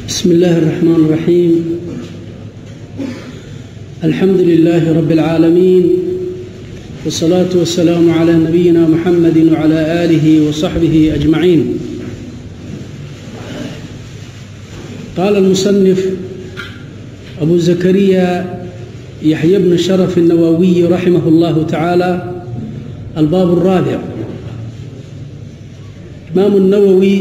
بسم الله الرحمن الرحيم. الحمد لله رب العالمين، والصلاة والسلام على نبينا محمد وعلى آله وصحبه أجمعين. قال المصنف أبو زكريا يحيى بن شرف النووي رحمه الله تعالى: الباب الرابع. إمام النووي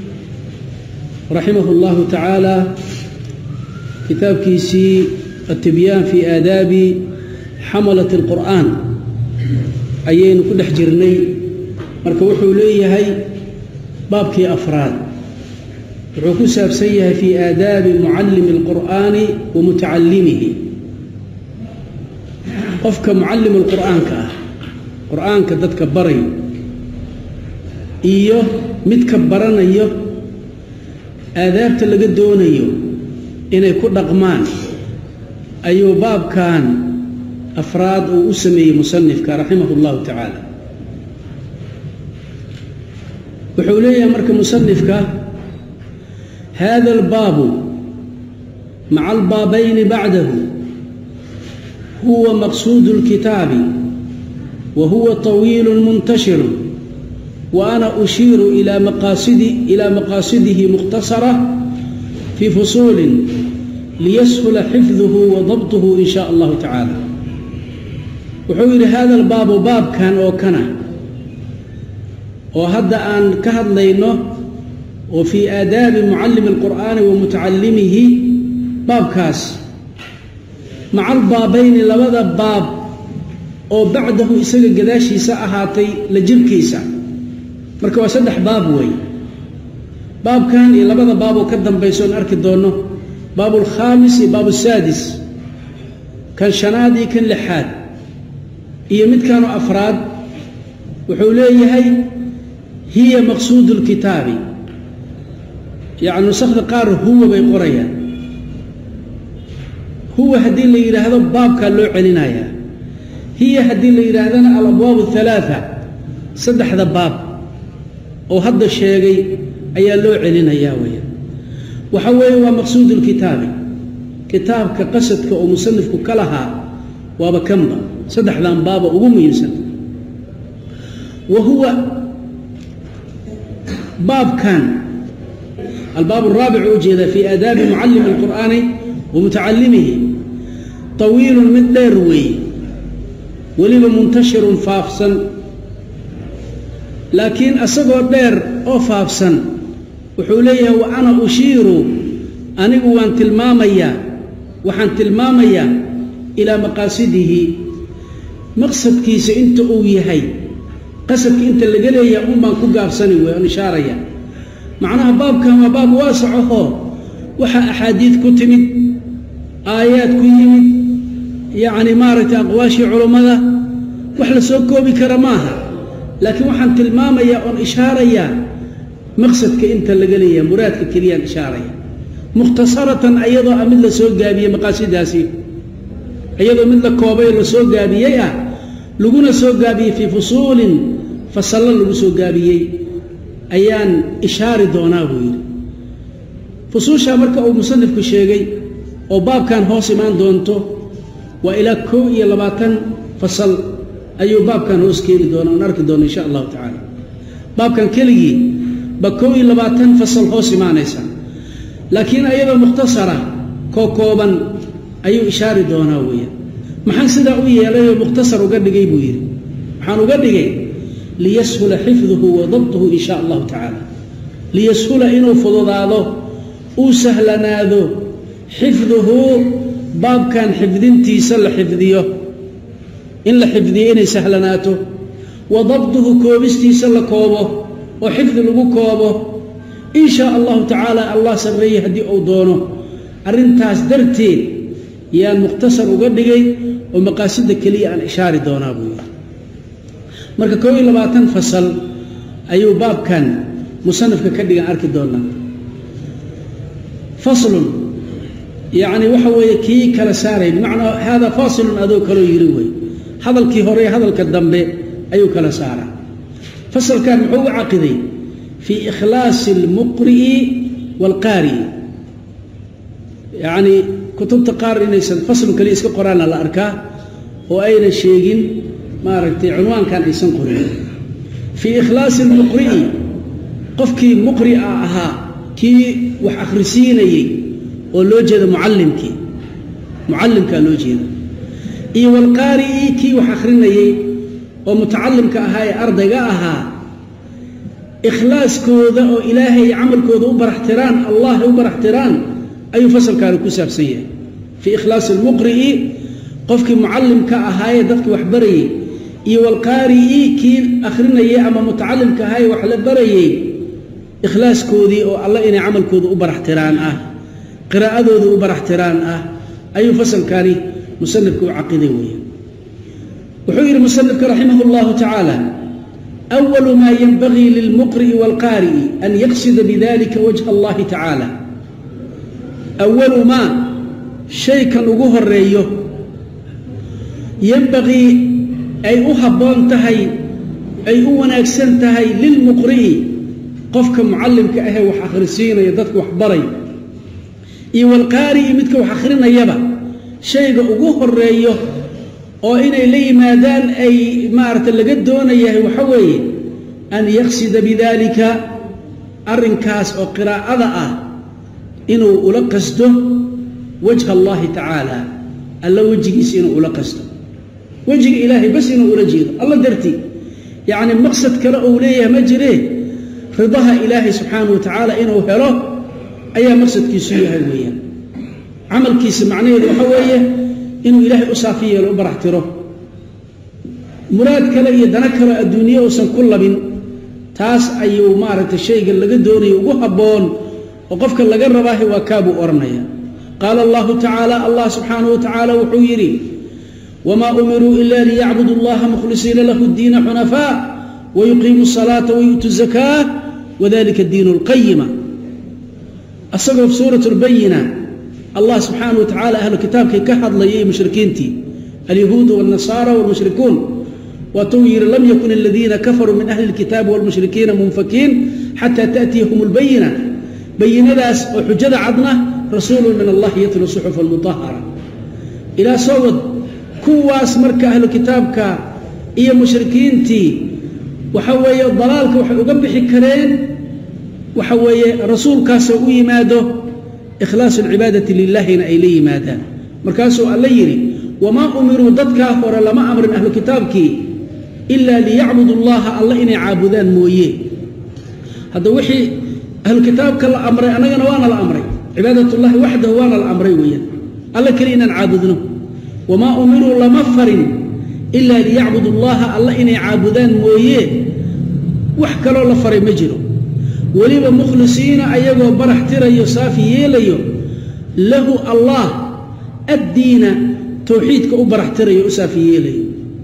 رحمه الله تعالى كتاب كيسي التبيان في آداب حملة القرآن أيين كل حجرني مركوحوا ليه باب كي أفراد عكوسة بسيها في آداب معلم القرآن ومتعلمه. قفك معلم القرآن قرآن كدت كبري إيوه متكبرنا إيوه آدابت اللي قدون أيوه إنه يكون رقمان أيوه باب كان أفراد وأسمي مصنفك رحمه الله تعالى. وحوليه مرك مصنفك هذا الباب مع البابين بعده هو مقصود الكتاب، وهو طويل منتشر، وأنا أشير إلى مقاصده مختصرة في فصول ليسهل حفظه وضبطه إن شاء الله تعالى. وحول هذا الباب باب كان وكنا وهذا أن كهد لينه وفي آداب معلم القرآن ومتعلمه باب كاس مع البابين لبدا باب وبعده إساق قداشي ساعهاتي لجل كيسا مركوا سدح باب وي باب كان لبدا باب وكدن بيسون أركي دونه باب الخامس باب السادس كان شنادي كان لحاد إيمت كانوا أفراد وحوليه هي مقصود الكتاب، يعني نسخ قار هو بيقريا هو هدي اللي إلى هذا باب كان له علنايا، هي هدي اللي إلى هذا الأبواب الثلاثة صدح هذا باب وهذا الشيء أي له علنايا ويا وحوي ومقصود الكتاب كتاب كقصدك ومصنفك كلها وبكمبا صدح ذا باب وقوم ينسد. وهو باب كان الباب الرابع وجد في آداب معلم القرآن ومتعلمه طويل من ديروي ولما منتشر فافسا، لكن أصدر دير أو فافسا وحوليه وأنا أشير أنه وأن تلماميا وحن تلماميا إلى مقاصده مقصد كيس أنت أويهي قصدك أنت اللي قال يا أمان كوكاب سني وإشارة معناها باب كان باب واسع هو وحا أحاديث كتمت آيات كتمت يعني مارت أقواشي علماء وحلا سوكو بكرماها، لكن وحن تلماما يا أن إشارة مقصدك أنت اللي قال يا مرادك كليان إشارة مختصرة أيضا مثل سوق قابية مقاصد هاسي أيضا مثل كوبير سوق قابية لقونا سوق قابية في فصول فصلنا لقو سوق قابية أيان إشارة دوناه فصول شامرك أو مصنف كشيغي أو باب كان هو سمان دونته وإلى كو يلباتن فصل أيو باب كان هو سكيري دونه ونرك دونه إن شاء الله تعالى. باب كان كلي بكو يلباتن فصل هو سمان إيسان، لكن أيضا مختصرة كوكوبا أيو إشارة دونه ويا محن سدا ويا لا مختصر وقد جيبه يري محن وقد جيب ليسهل حفظه وضبطه إن شاء الله تعالى، ليسهل إنه فضلاده وسهلناده حفظه باب كان حفظنتي سل حفظيه إن لحفظيه إنه سهلناته وضبطه كوبستي سل كوبه وحفظ له كوبه إن شاء الله تعالى. الله سريه هدي أو دونه أرنتاس درتين يا المختصر وقدقي ومقاصد كلية عن إشارة دونه marka koo iyo 20 fasal ayuu baabkan musannafka ka dhigan arki doonaa. فصل يعني وحوي كي كلا ساري بمعنى هذا فاصل أدو كلو يروي هذا الكي هوري هذا الكدنبي أيو كلا سارة. فصل كان هو عقدي في إخلاص المقرئ والقارئ يعني كتب تقار إنيسان فصل كليس كقرآن الأركاء وأين شيء ما رأيت عنوان كان إنسان قرآن في إخلاص المقرئ قفكي مقرئ أها كي وحخرسيني ولوجد معلم كان لوجد إي والقارئ كي وحخريني ومتعلم كأهاي أرضقاها إخلاص كوذا وإلهي عمل كوذا وبر احتران الله وبر احتران أي فصل كانوا كسب سيء في إخلاص المقرئ قفك معلم كأهاي دفك وحبري إي والقارئ كي أخريني أما متعلم كأهاي وحلبري إخلاص كوذي أو الله إني عمل كوذا وبر احتران قراءة ذو وبر احتران أي فصل كاني مصنفك وعقيدة وحير مصنفك رحمه الله تعالى أول ما ينبغي للمقرئ والقارئ أن يقصد بذلك وجه الله تعالى أول ما شيء كان وجوه الرئيه ينبغي أي أهبان تهي أي أوناكسن تهي للمقرئ قفك معلم كأهي وحخرسين يددك وحبري إي والقارئ مدك وحخرين يبا شيء وجوه الرئيه oo inay la yimaadaan ay maarta laga doonayaa waxa weeye an yaqsida bidalika arrinkaas oo qiraa'ada inuu ula qasdo wajha Allah ta'ala alla wajigiisa inuu ula qasdo wajiga ilaahi bas inuu ula jeedo Allah darti yaani maqsad kale oo leeyahay ma jiree ridaha ilaahi subhanahu wa ta'ala inuu helo ayaa maqsadkiisu yahay weeyaan amalkiisa macnaheedu waxa weeye إنه إلهي أصافيه لو برحتره مراد كلا يدنا كلا الدنيا وسن كل بين تاس أيو مارة الشيء اللي قدوني وقهبون وقفك اللي قرباه وكابو أرنيا قال الله تعالى الله سبحانه وتعالى وحيري وما أمروا إلا ليعبدوا الله مخلصين له الدين حنفاء ويقيموا الصلاة ويؤتوا الزكاة وذلك الدين القيمة الصقر في سورة البينة الله سبحانه وتعالى أهل الكتاب كي كحض لي مشركينتي اليهود والنصارى والمشركون وطوير لم يكن الذين كفروا من أهل الكتاب والمشركين منفكين حتى تأتيهم البينة بينة داس وحجد عضنا رسول من الله يتلو الصحف المطهرة إلى صوت كواس مرك أهل الكتاب كا إيا مشركينتي وحوي ضلالك وقبح كرين وحوي رسول كاسوي ماده إخلاص العبادة لله إليه ماذا مركاسو الليري وما أمروا ضدك ولا لما أمر أهل كتابك إلا ليعبدوا الله الله إني عابدان مويه هذا وحي أهل كتابك الأمر أنا وانا الأمر عبادة الله وحده وانا الأمر ويا الله كرينا عابدنه وما أمروا لمفر إلا ليعبدوا الله الله إني عابدان مويه وحكروا لفر مجروا وليبا مخلصين أيغو برحترا يصافي يليو له الله الدين توحيدك أبرحترا يصافي يليو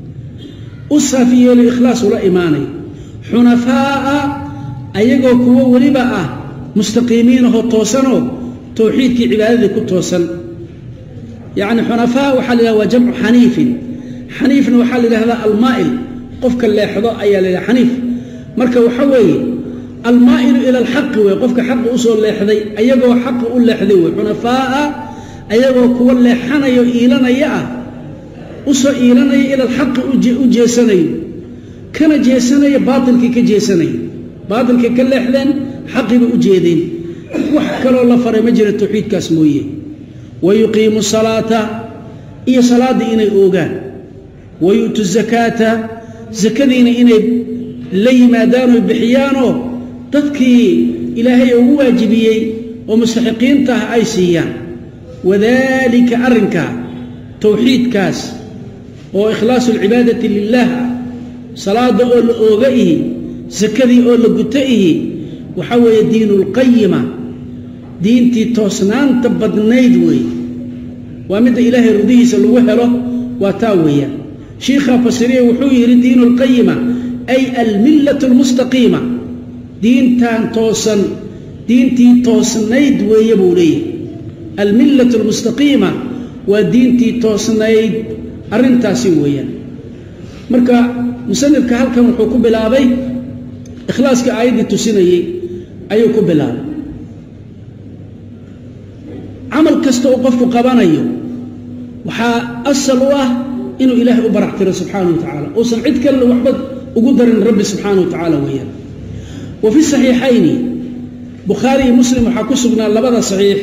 أصافي يليو إخلاص ولا إيماني حنفاء أيغو كوا وليبا مستقيمين هو توسنو توحيدك عبادتك توسن يعني حنفاء وحل وجمع حنيف حنيف وحل هذا المائل قفك اللي حضاء أيها حنيف مركا وحوي المائل إلى الحق ويقفك حق أصول لحظي أيقو حق أول لحظي حنفاء أيقو كو اللي حني إيلنا يأه أصول إيلنا إلى الحق أجيسني كان جيسني باطلك كجيسني باطلك كاللحظين حقي بأجيدين وحكروا الله فري مجرى التوحيد كاسمويه ويقيم الصلاة إيه صلاة إني أوغان ويؤتوا الزكاة زكاة إني لي ما دانوا بحيانه تذكي إلهي واجبيي ومستحقين ته أيسيا وذلك أرنك توحيد كاس وإخلاص العبادة لله صلاة أول أوغئه زكاة أول قتئه وحوى الدين القيمة دينتي توسنان تبدنيدوي ومد إلهي رضيه سلوهره وتاوية شيخة فسرية وحوير الدين القيمة أي الملة المستقيمة دينتان توسن دينتي توسنيد ويبولي الملة المستقيمة ودينتي توسنيد أرنتاسي ويا مركا مسند كهالك وحكو بلابي إخلاص كآيدي تسيني أيوكو بلاب عمل كسته وقف قبانيه وحا أسألوه إنه إله أبرحتر سبحانه وتعالى وصنعت كله وحبد وقدر إن رب سبحانه وتعالى وياه. وفي الصحيحين بخاري مسلم وحكسبنا لبدا صحيح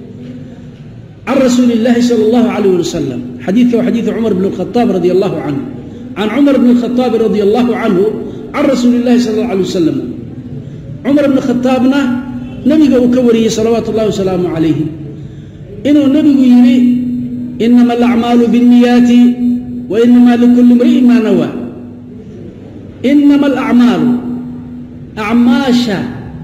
عن رسول الله صلى الله عليه وسلم حديث وحديث عمر بن الخطاب رضي الله عنه عن عمر بن الخطاب رضي الله عنه عن رسول الله صلى الله عليه وسلم عمر بن الخطابنا نبي وكوري صلوات الله وسلامه عليه إنه النبي يري إنما الأعمال بالنيات وإنما لكل امرئ ما نوى. إنما الأعمال أعماشا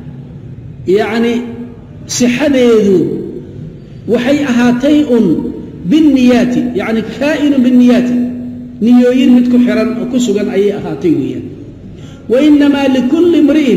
يعني سحديدو وحي أهاتيء بالنيات يعني كائن بالنيات نيوين متكو حران وكسوغان أي أهاتيويا. وإنما لكل امرئ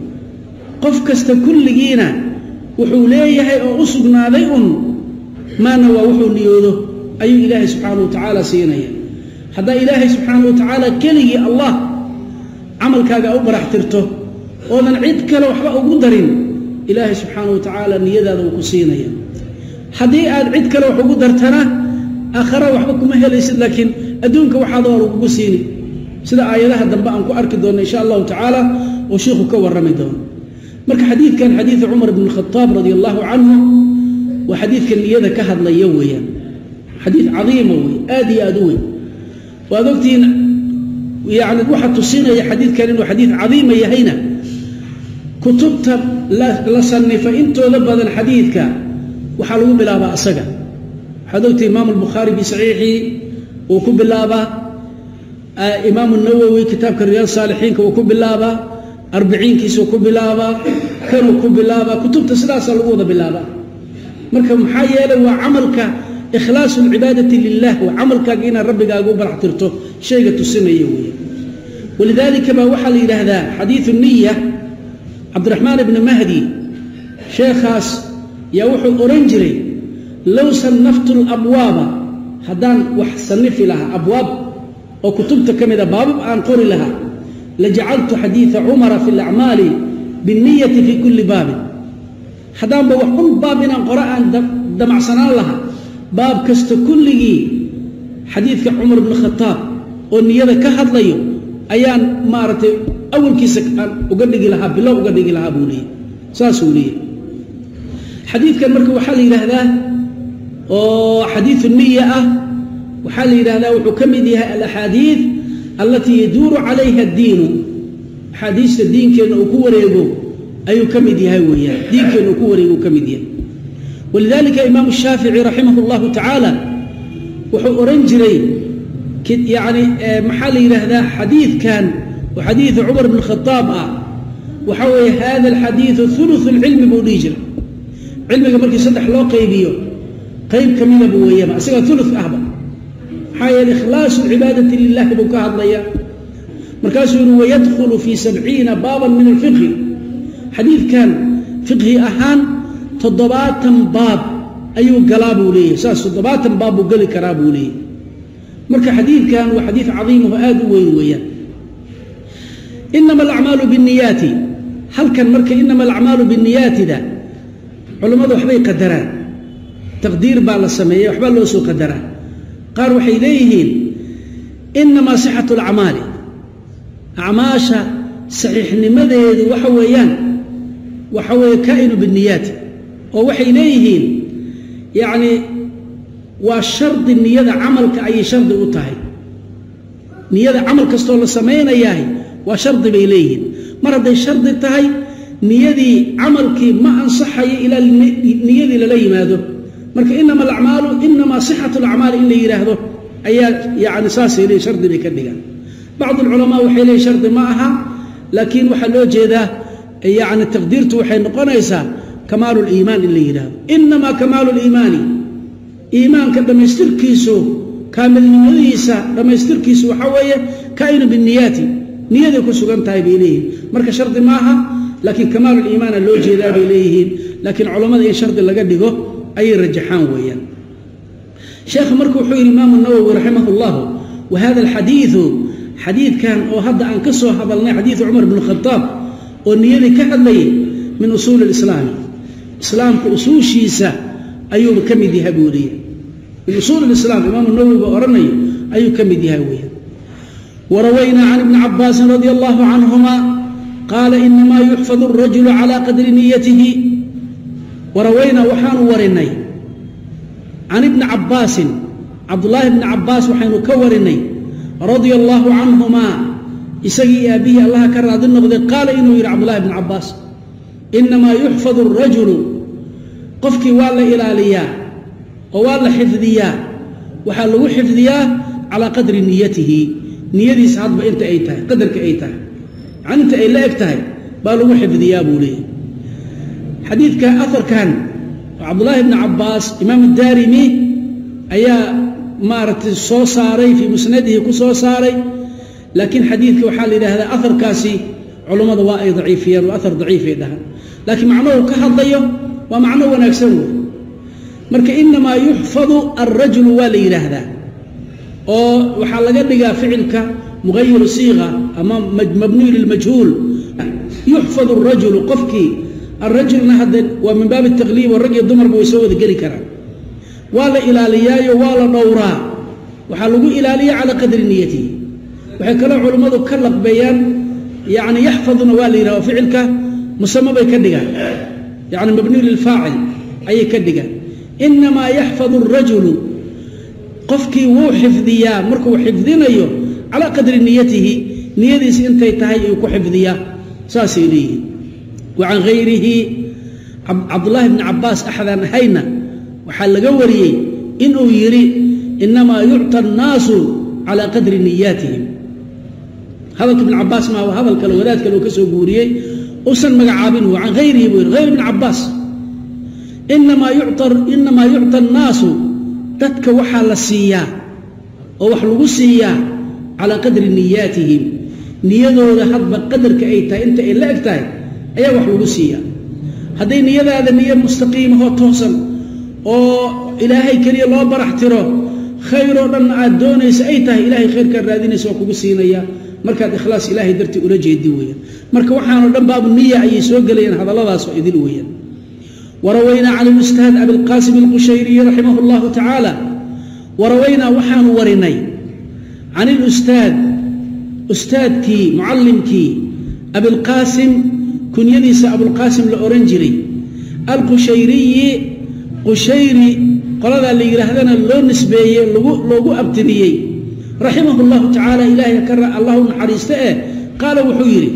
قفكست كل جينا وحوليه أو أسقنا ذيء ما نوى وحو نيوذو أي إله سبحانه وتعالى سينيا. هذا إله سبحانه وتعالى كلي الله عمل كاغا أبرح ترته ومن عيد كلا وحبا أقدرين إله سبحانه وتعالى نيذا ذو كسينيا. حدي عيد كلا وحبا قدرتنا آخرا وحبكم هليس لكن أدونك وحاضر وكسيني سيدا آياتها دنبا أنكو أركدون إن شاء الله تعالى وشيخك ورميدون. مرك حديث كان حديث عمر بن الخطاب رضي الله عنه وحديث كان نيذا كهد ليويا حديث عظيم آدي أدوي وأذوقتين يعني واحد تصينا يا حديث كان إنه حديث عظيم يهينا كتبت لصنف فإنتو لبذا الحديث كان وحلو بلا بأسجا حدوت إمام البخاري بصحيحه وكب اللابا إمام النووي كتاب الرياض الصالحين وكب اللابا 40 كيس وكب اللابا كانوا كب اللابا كتبت سلاسل الوضع باللابا مركب محايا وعملك إخلاص العبادة لله وعملك جينا ربك أقوم برحترته شيء تسمى يوميا. ولذلك ما وحل إلى هذا حديث النية عبد الرحمن بن مهدي شيخاس يوحو أورنجري لو صنفت الأبواب هدان وحصنف لها أبواب وكتبت كمذا باب أنقر لها لجعلت حديث عمر في الأعمال بالنية في كل باب هدان بوحكم باب أنقرأ دمع سنان لها باب كست كله حديث عمر بن الخطاب والنية كهد ليو أيان مارتي أول كيس أقدق لها بالله أقدق لها بولي ساسولي حديث كان مركب وحال إلى هذا وحديث النية وحال إلى هذا وحكم بها الأحاديث التي يدور عليها الدين حديث الدين كان أكور يبو أي كم ديها وياه دين كان أكور يبو كم ديها. ولذلك إمام الشافعي رحمه الله تعالى وحورنجري يعني محل إلى هذا حديث كان وحديث عمر بن الخطاب وحوي هذا الحديث ثلث العلم بوليجر علمك مركي صدح لو قيبيو قيب كمين بويا ما أسيقى ثلث أهبا حي الإخلاص العبادة لله بكاء الله مركاسه ويدخل في 70 بابا من الفقه حديث كان فقه أهان تضباطا باب أيو قلابه ليه ساس تضباطا باب وقل كرابه ليه مركا حديث كان وحديث عظيم وآد ويا إنما الأعمال بالنيات هل كان مركا إنما الأعمال بالنيات ذا علماء وحبي قدران تقدير بالسمية وحبي الله سو قدران قال وحي ليهين إنما صحة الأعمال أعماشا صحيح لماذا وحويان وحوي كائن بالنيات ووحي ليهين يعني والشرط النية عملك أي شرط أطهي نية عمل كستول السمين إياهي وشرط بإليهن مرة الشرط التهي نية عملك ما أنصحي إلى النية للي ماذا مرك إنما الأعمال إنما صحة الأعمال إلا يراهده أي يعني ساسي لي شرط بكذا بعض العلماء وحي لي شرط معها لكن وحلو جيدا يعني التقدير توحي نقنيسا كمال الإيمان اللي يراهده إنما كمال الإيمان إيمان كدما يستركيسو كامل نمديسا لما يستركيسو حوية كائن بالنيات نية كسوغان تايب إليه مركا شرط معها لكن كمال الإيمان اللي جيدا إليه لكن علماء أي شرط اللي قدقه أي رجحان ويا شيخ مركو حوي الإمام النووي رحمه الله وهذا الحديث حديث كان وهذا أنكسه هذا حديث عمر بن الخطاب والنية كهذي من أصول الإسلام إسلام كأصول شيسا أيوب كمد يهبولي من أصول الإسلام إمام النووي وأرني أيوب كمد يهوي. وروينا عن ابن عباس رضي الله عنهما قال إنما يحفظ الرجل على قدر نيته. وروينا وحان ورني عن ابن عباس عبد الله بن عباس وحين كورني رضي الله عنهما إسقي أبيه الله كراد النقد قال إنه يرى عبد الله بن عباس إنما يحفظ الرجل قفك ولا إلاليا ولا حفظيا وحلو حفظيا على قدر نيته نيتي سعد بأنت أيتها قدرك أيتها عن أنت إلا أكتها بالو حفظيا بولي حديث كأثر كان عبد الله بن عباس إمام الدارمي أيا مارت الصوصاري في مسنده كصوصاري لكن حديثك وحال إلى هذا أثر كاسي علماء ضوائي ضعيفيا وأثر ضعيف يدها لكن معناه كهضيه ومعناه ونكسوه مرك إنما يحفظ الرجل والي هذا وحال لقى فعلك مغير صيغة أمام مبني للمجهول يحفظ الرجل قفكي الرجل نهد ومن باب التغليب والرجل الضمر بيسوي ذا قلي كرا ولا إلاليا ولا دورا وحلقوا إلاليا على قدر نيته وحكلا علماء كلق بيان يعني يحفظ نوالي وفعلك مسمى بيكدقا يعني مبني للفاعل أي كدقا إنما يحفظ الرجل قفكي وحفظيا مركو حفظنا على قدر نيته نيتي انتي تهي حفظيا ساسي ليه. وعن غيره عبد الله بن عباس أحد هينا وحل قوري إنه يري إنما يعطى الناس على قدر نياتهم. هذا ابن عباس ما هو هذا الكلمات كانوا كسو قوري أسن مقعابينه. عن غيره غير ابن عباس إنما يعطى الناس تتك وحل السياء أو وحلق السياء على قدر نياتهم نيادو لحظب قدرك أيتا أنت إلا أكتاي أي وحلق السياء هذه نيادة هذا النية مستقيمة هو توصل أو إلهي كري الله برحتره خير أن أدونيس أيتا إلهي خير كالرادين سوكو السينية مركز إخلاص إلهي درتي أولجي الدوية مركز وحانا باب النية أي سوق لين هذا الله سوء ذلوية. وروينا عن الأستاذ أبي القاسم القشيري رحمه الله تعالى وروينا وحان ورني عن الأستاذ أستاذكي معلمكي أبي القاسم كن يديس أبو القاسم الأورنجري القشيري قشيري قال اللي يرهدنا اللون نسبية لوغو أبتريي رحمه الله تعالى إلهي كرر الله حريسته قال وحيري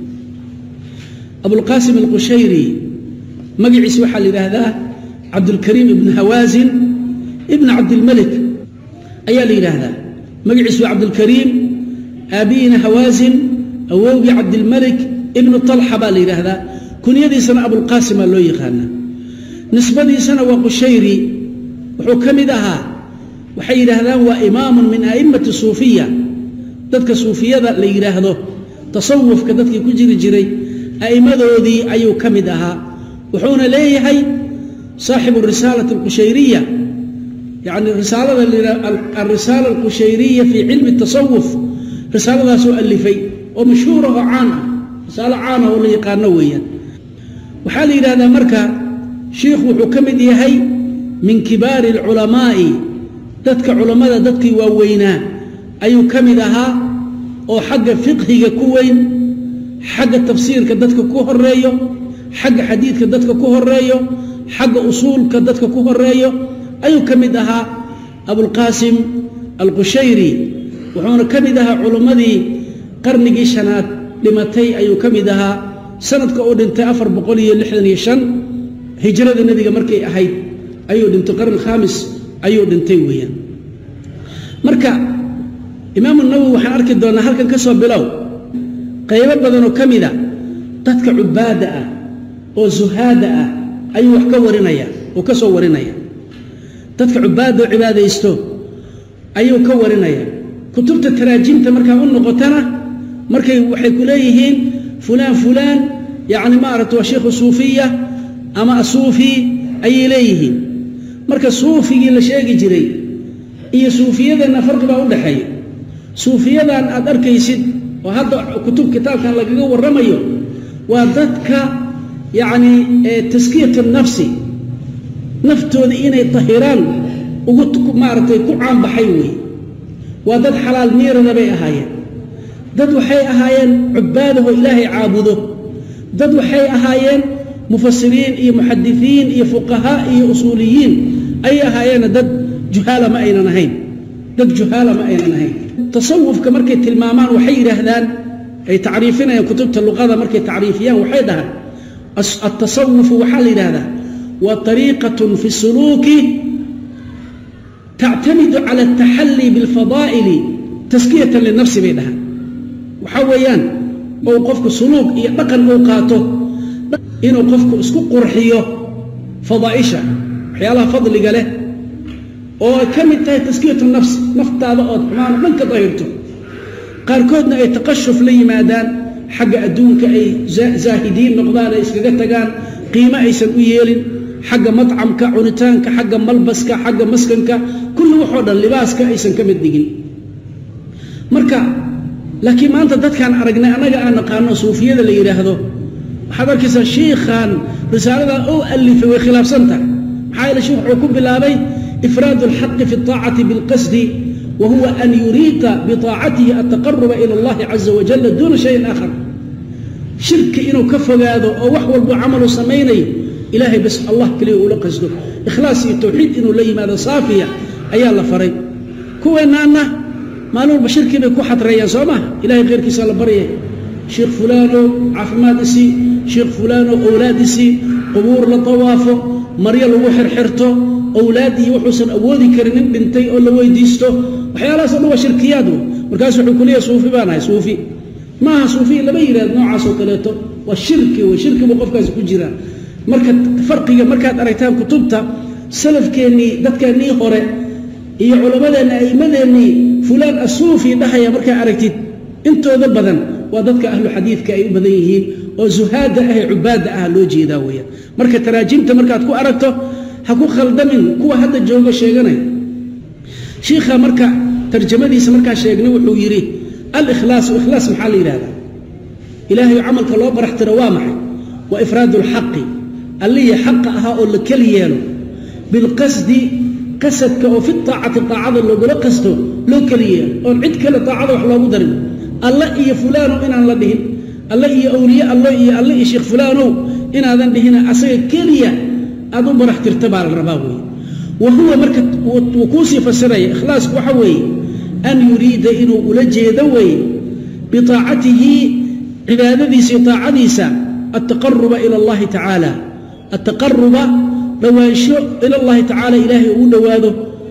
أبو القاسم القشيري مقعس وحل لهذا عبد الكريم ابن هوازن ابن عبد الملك أيا لهذا مقعس عبد الكريم أبينا هوازن أووي عبد الملك ابن طلحة بالي لهذا كن يدي سنة أبو القاسم اللو يخانا نسبة سنة وقشيري وحكم دها وحي هذا هو إمام من أئمة الصوفية تذكر صوفية اللي يراهده تصوف كذلك كجري جري أئمة ذي أيو كمدها وحون ليهي صاحب الرسالة القشيرية يعني الرسالة القشيرية في علم التصوف رسالة ذا سؤال لفي ومشهورة عانة رسالة عانة واللي قانويا وحالي إلى هذا مركا شيخ وحكم ديهي من كبار العلماء دتك علماء دتك ووينا أيو كمدها أو حق فقهي كوين حق التفسير كدتك كوه الرأيو حق حديث كدتك كوه الرأيو حق أصول كدتك كوه الرأيو أيو كمدها أبو القاسم القشيري وحون كمدها علماء قرنقي شنات لمتي أيو كمدها سنة كأودنت أفر بقولي اللحظة يشن هجرة النبي مركي أحيد أيو دنت القرن الخامس أيو دنتي ويا مركا إمام النووي وحن أركض دون هل كان كسب بلو قيمة بدنه كمدة تتك عبادة أو زهادة أيو وحكورنايا وكسورنايا تتك عبادة وعبادة يستو أيو كورنايا كتبت التراجيم تمركا النقطنا مركا وحيكوليهين فلان يعني مارت وشيخ الصوفية أما الصوفي أي ليه مركا الصوفي اللي شيء جري هي صوفية ذا فرق بقول حي صوفية ذا أن أدرك يسد وهذا كتب كتاب كان لقيه والرميه وذاتك يعني تزكية النفس naftooda inay tahiraan ugu maartay ku caan baxay way waa dad xalaal miirada bay ahaayeen dad waxay ahaayeen cibaadaho ilaahay caabudo dad waxay ahaayeen mufassiriin iyo muhaddithiin iyo fuqaha iyo usuuliyiin ay ahaayeen dad juhala ma aynan ahayn dad juhala ma aynan ahayn tasawufka markay tilmaamaan waxay yiraahdaan ay taariifinayaan kutubta luqada markay taariifiyaan waxay dhahaan at-tasawuf waxa la yiraahdaa wa tariiqatun fi suluki تعتمد على التحلي بالفضائل تزكية للنفس بينها وحويان أو قفك سلوك يبقى أوقاته إنه قفك اسكو قرحيه فضائشة حيالها فضل قاله أو كم انتهي تزكية النفس نفط هذا أطمان من كطيرته قال كودنا أي تقشف لي مادان حق أدونك أي زاهدين نقضان إسكاقتقان قيمة أي سنويل حق مطعمك عنتانك حق ملبسك حق مسكنك كل وحودا لباسك أيسن كمدقين مركا لكن ما أنت دادكان أرقنا أنا نقارن صوفية اللي يراهدو حضر كيسا شيخان رسالة أو ألف وخلاف سنتا حايل شيخ عقوب بالله إفراد الحق في الطاعة بالقصد وهو أن يريد بطاعته التقرب إلى الله عز وجل دون شيء آخر شرك إنه كفى هذا أو وحول بعمل سميني إلهي بس الله كليه ولا قصده إخلاصي التوحيد إنه لي ماذا صافية أيها الله فري كوينا أنا ما نقول بشرك بكو حط ريا صومه إلهي غير كيس الله بريه شيخ فلانو عفمادسي شيخ فلانو أولادسي قبور لطوافه مريا لو حرحرته أولادي وحسن أودي كرنين بنتي أو لو يديستو وحيالا صنوا شركياته مركز حكولية صوفي بانا صوفي ما صوفي إلا بيراد نوع صوتلاته والشرك وقفك كجيران marka farqiga markaad aragtaan kutubta salafkeeni dadkeeni hore iyo culimadeena ay madeeni fulaan asuufi dhahaya marka aragtid intooda badan waa dadka ahlu xadiidka ay u badan yihiin oo zuhaada ah cibaada ah loo jeedaa weeya marka taraajimta markaad ku aragto ha ku khaldamin kuwa hadda jooga sheeganay sheekha marka tarjumadiisa marka sheegnay wuxuu yiri al-ikhlas maxaa la yiraahdaa ilaahay amalka loo baraxtiro waa maxay wa ifraadul haqqi اللي حقها أو لكليانه بالقصد قصدك أو في الطاعة اللي قل قصده لو كليان أو عد كلا طاعة وحلا مدرب الله إيا فلان إن الله بهن الله إيا أولياء الله إيا شيخ فلان إن هذا بهنا أصير كليا أظن برح ترتبع الرباوي وهو مركت وكوسي فسرية إخلاص وحوي أن يريد إنه أولجه ذوي بطاعته عبادة سطاعة التقرب إلى الله تعالى التقرب دوانشو إلى الله تعالى إلهي ودواده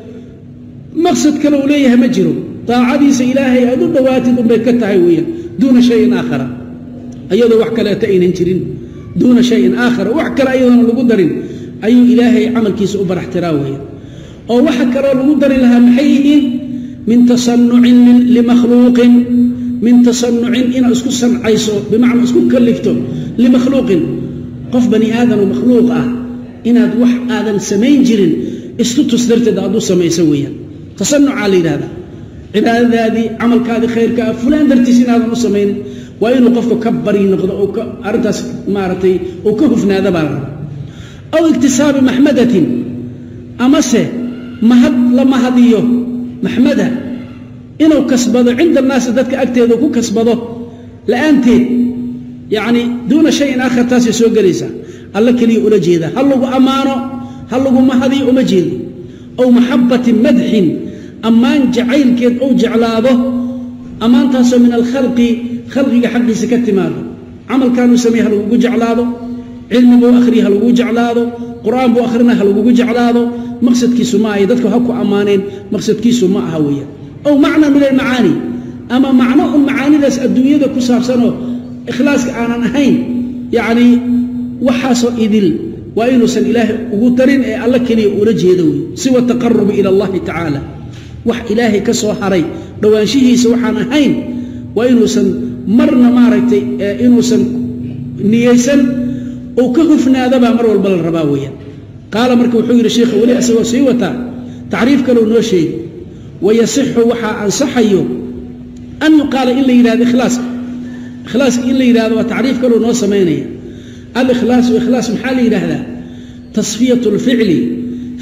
مقصد كلو ليه مجرو طاعديس إلهي أدو دواتي دون بيكتعوية دون شيء آخر أيضا وحكا لا تأين انجرين دون شيء آخر وحكا أيضا لقدرين أي إلهي عمل كيس أبر احتراوية أو وحكا لقدر لها محيه من تصنع لمخلوق من تصنع إن أسكو صنعيسو بمعنى أسكو كلفته لمخلوق قف بني آدم ومخلوق إن هذا وح آدم سمين جرين استطس درت دادو سمي سويا تصنع علي هذا عبادة هذه عمل كذا خير كذا فلان درتسين هذا سمين وإنه قف كبرين أو أرتس مارتي أو كهفنا هذا بار أو اكتساب محمدة أمسه مهد لما هديه محمدة إنه كسبه عند الناس ذاتك أكتئذ وكو كسبه لأنتي يعني دون شيء آخر تاسي سوق ليسا الله كلي أولجيده هل لغو أمانه هل لغو مهدي أمجيد أو محبة مدح أمان جعيل كيد أو جعلاده أمان تاسو من الخلق خلق حق سكت ماله عمل كانوا سميها لغو جعلاده علم بو أخريها لغو جعلاده قرآن بو أخرناها لغو جعلاده مقصد كيسو ما يددكو هكو أمانين مقصد كيسو ما هوية أو معنى من المعاني أما معنى المعاني لس الدنيا دا كساب سنو إخلاصك أنا نهين يعني وحاسو إذل وإنه سن إله وقترين الله كلي ورجه دوي سوى التقرب إلى الله تعالى وح إلهي كسو حري دوانشيه سوحا نهين وإنه سن مرنا مارتي إنه سن نيسن وكهفنا ذبا مر والبل الرباوية قال مركب حوير الشيخ ولي أسوى سيوتا تعريف كلو نوشي ويصح وحا أنصحيه أن يقال إلا إلى هذا إخلاص إلا إلى هذا وتعريف كله نوع سمينية الإخلاص وإخلاص محالي إلى هذا تصفية الفعل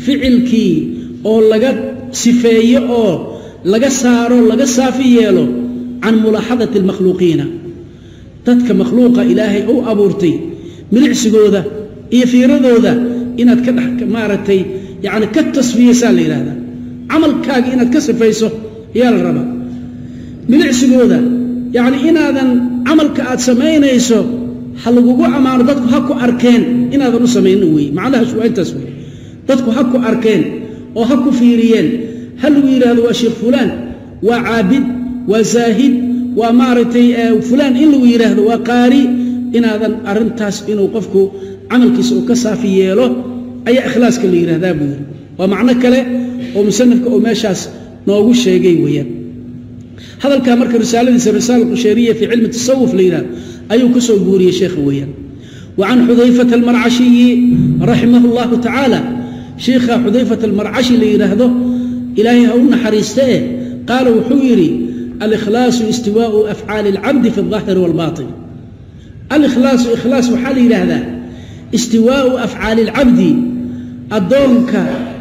ficilkii oo laga sifeeyo oo laga saaro laga saafi yeelo can mulaaxadati almakhluuqiina dadka makhluuqa ilaahay uu abuurtay milicsigooda iyo fiiradooda inaad ka dhex maaragtay yacni ka tasfiyeysaa la yidhaahdaa camalkaaga inaad ka sifayso ayaa la rabaa milicsigooda yacni inaadan camalka aad samaynayso ha lagugu ammaano dadku ha ku arkeen inaadan u samaynin weeye macnahaas waa intaas weeye dadku ha ku arkeen oo ha ku fiiriyeen ha lagu yidhaahdo waa sheekh fulaan waa caabid waa zaahid waa maaragtay fulaan in lagu yidhaahdo waa qaari inaadan arrintaas inuu qofku camalkiisa uu ka saafi yeelo ayaa ikhlaaska la yidhaahdaa buu yidhi waa macno kale oo musanifka oo meeshaas noogu sheegay weeyaan hadalkaa marka risaaladiisa risaala qusheeriya fii cilmi tasawuf la yidhahdo ayuu ka soo guuriyey sheekha weeyaan wa can xudayfata almarcashiyi raximahu llahu tacaala sheikha xudayfata almarcashi la yidhaahdo ilaahay ha u naxariista qaala wuxuu yidhi alikhlaasu istiwaau afcaali alcabdi fi aldaahiri waalbaatin alikhlaasu ikhlaas waxaa la yidhaahdaa istiwaau afcaali alcabdi addoonka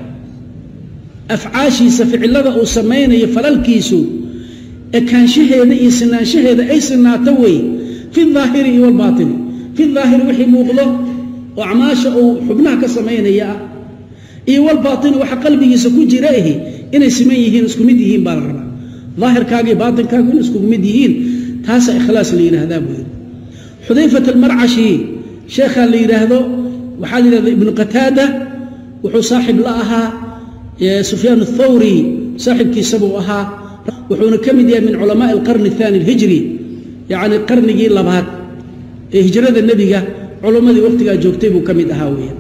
afcaashiisa ficilada uu samaynayo falalkiisu ekaanshaheeda iyo sinaanshaheeda ay sinaato wey fi daahiri iyo walbaatini fi daahiri wixii muuqdo oo acmaasha uu xubnaha ka samaynaya ah iyo walbaatini waxa qalbigiisa ku jira ahi inay siman yihiin isku mid yihiin baa la rabaa daahirkaaga iyo baatinkaagu inay isku mid yihiin taasaa ikhlaas la yidhaahdaa buu yidhi xudayfat almarcashi sheekhaa la yidhaahdo waxaa la yidhahda ibnu qataada wuxuu saaxib la ahaa sufyaan athawri saaxibkiisa buu ahaa wuxuuna ka mid yahay min culamaai alqarni athani alhijri yacni qarnigii labaad ee hijrada nebiga culammadii waqtigaa joogtay buu ka mid ahaa weeyaan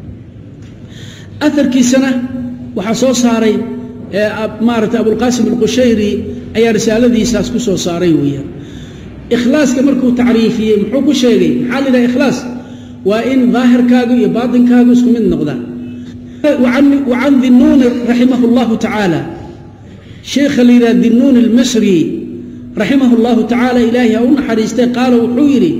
aharkiisana waxaa soo saaray maaragtay abulqaasim alqushayri ayaa risaaladiisaas ku soo saaray weeyaan ikhlaaska markuu tacriifiyey muxuu ku sheegay maxaa la yidhaha ikhlaas waa in daahirkaagu iyo baatinkaagu isku mid noqdaan wacan dinnuuni raximahu llahu tacaala sheekha la yidhaha dinnuuni almisri raximahu llahu tacaala ilaahay ha u naxariistay qaala wuxuu yidhi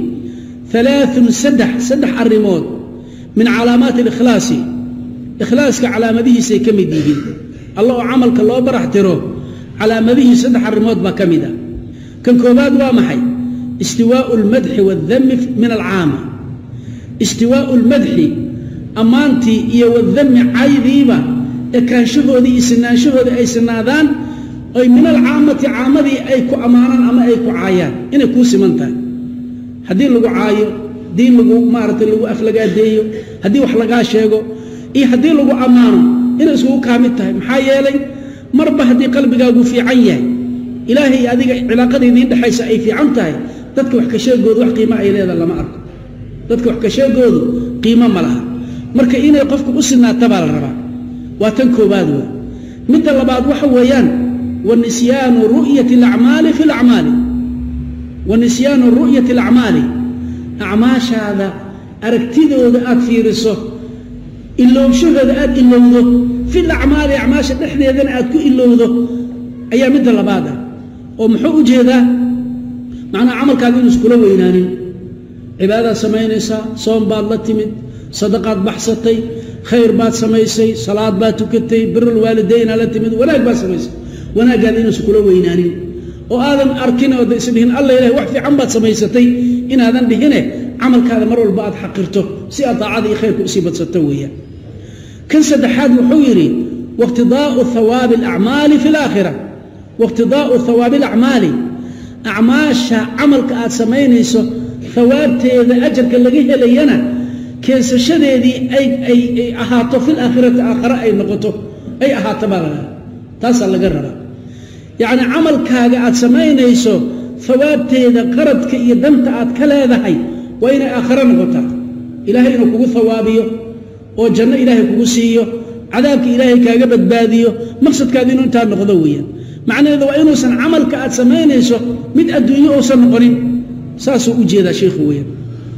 alaaun saddex arrimood min calaamaati alikhlaasi ikhlaaska calaamadihiisay ka mid yihiin alla oo camalka loo barax tiro calaamadihii saddex arrimood baa ka mid ah kan koobaad waa maxay istiwaau almadxi waaldami min alcaama istiwaau almadxi ammaantii iyo waaldami caydiiba ekaanshahoodii iyo sinaanshahoodii ay sinaadaan oy min alcaamati caamadii ay ku ammaanaan ama ay ku caayaan inay kuu siman tahay haddii lagu caayo haddii lagu maaragtay lagu aflagaadeeyo haddii wax lagaa sheego iyo haddii lagu ammaano inay iskugu kaa mid tahay maxaa yeelay marba haddii qalbigaagu fiican yahay ilaahay adiga cilaaqadii idiin dhexaysa ay fiican tahay dadka wax ka sheegoodu wax qiimo ay leedaha lama arko dadka wax ka sheegoodu qiimo ma laha marka inay qofku u sinaata baa la rabaa waa tan koobaad wey midda labaad waxa weeyaan wanisyaanu ru'yati alacmaali fi lacmaali wanisyaanu ru'yati alacmaali acmaashaada aragtidooda aad fiiriso ilowshahooda aad ilowdo fi lacmaali acmaasha dhexdeedana aad ku ilowdo ayaa midda labaad ah oo muxuu u jeedaa macnaha camalkaaga inu iskula weynaanin cibaadaad samaynaysaa soom baad la timid sadaqaad baxsatay khayr baad samaysay salaad baad tukatay birul waalidaynaa la timid wanaag baad samaysay wanaaggaada inu iskula weynaanin oo aadan arkin oo isdhihin alla ilahay wax fiican baad samaysatay inaadan dhihine camalkaada mar walba aad xaqirto si aad daacada iyo khayrka usii badsato weeyaan kan saddexaad wuxuu yidhi waqtidaa'u hawaabi alacmaali fi alaakhira waqtidaa'u hawaabi alacmaali acmaasha camalka aad samaynayso hawaabteeda ajarka laga helayana keensashadeedii ay ahaato fi laakhirati aakhare ay noqoto ay ahaato baa la dhaha taasaa laga rabaa yacni camalkaaga aad samaynayso hawaabteeda qaradka iyo danta aad ka leedahay waa inay aakhare noqotaa ilaahay inuu kugu hawaabiyo oo janno ilaahay kugu siiyo cadaabka ilaahay kaaga badbaadiyo maqsadkaadu inuu intaa noqdo weeyaan macnaheedu waa inuusan camalka aad samaynayso mid adduunyo uusan noqonin saasuu u jeedaa sheikhu weeyaan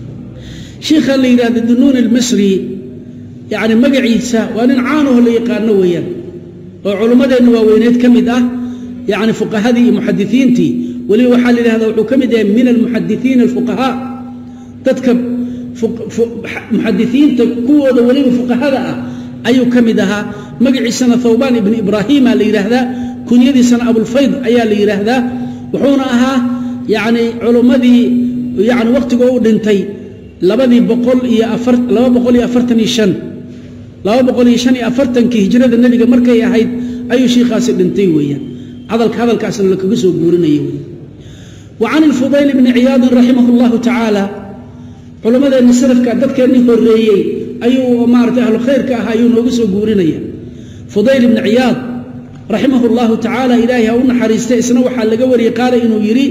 sheikha la yidhahda dinnuuni almisri yacni magaciisa waa nin caanaho la yaqaano weeyaan oo culummadeenna waaweyneed ka mid ah yacni fuqahadii iyo muxadisiintii weliba waxaa la yidhahdaa wuxuu ka mid yahay min almuxadisiina alfuqahaa dadka muxadisiinta kuwooda weliba fuqahada ah ayuu ka mid ahaa magaciisana thawbaan ibn ibraahim la yiraahdaa kunyadiisana abulfayd ayaa la yiraahdaa wuxuuna ahaa yani culumadii yani waqtiga uu dhintay 245 hijrada nabiga markay ahayd ayuu sheekhaasi dhintay weeyaan hadalkaasna la kaga soo guurinayay وعن الفضيل بن عياض رحمه الله تعالى علماء السلف كددكني هوريي ايو مارت اهل الخير كاهايو نوغو سو غورينيا فضيل بن عياض رحمه الله تعالى الهي او نحريسته اسنا waxa laga wariye qaar inuu yiri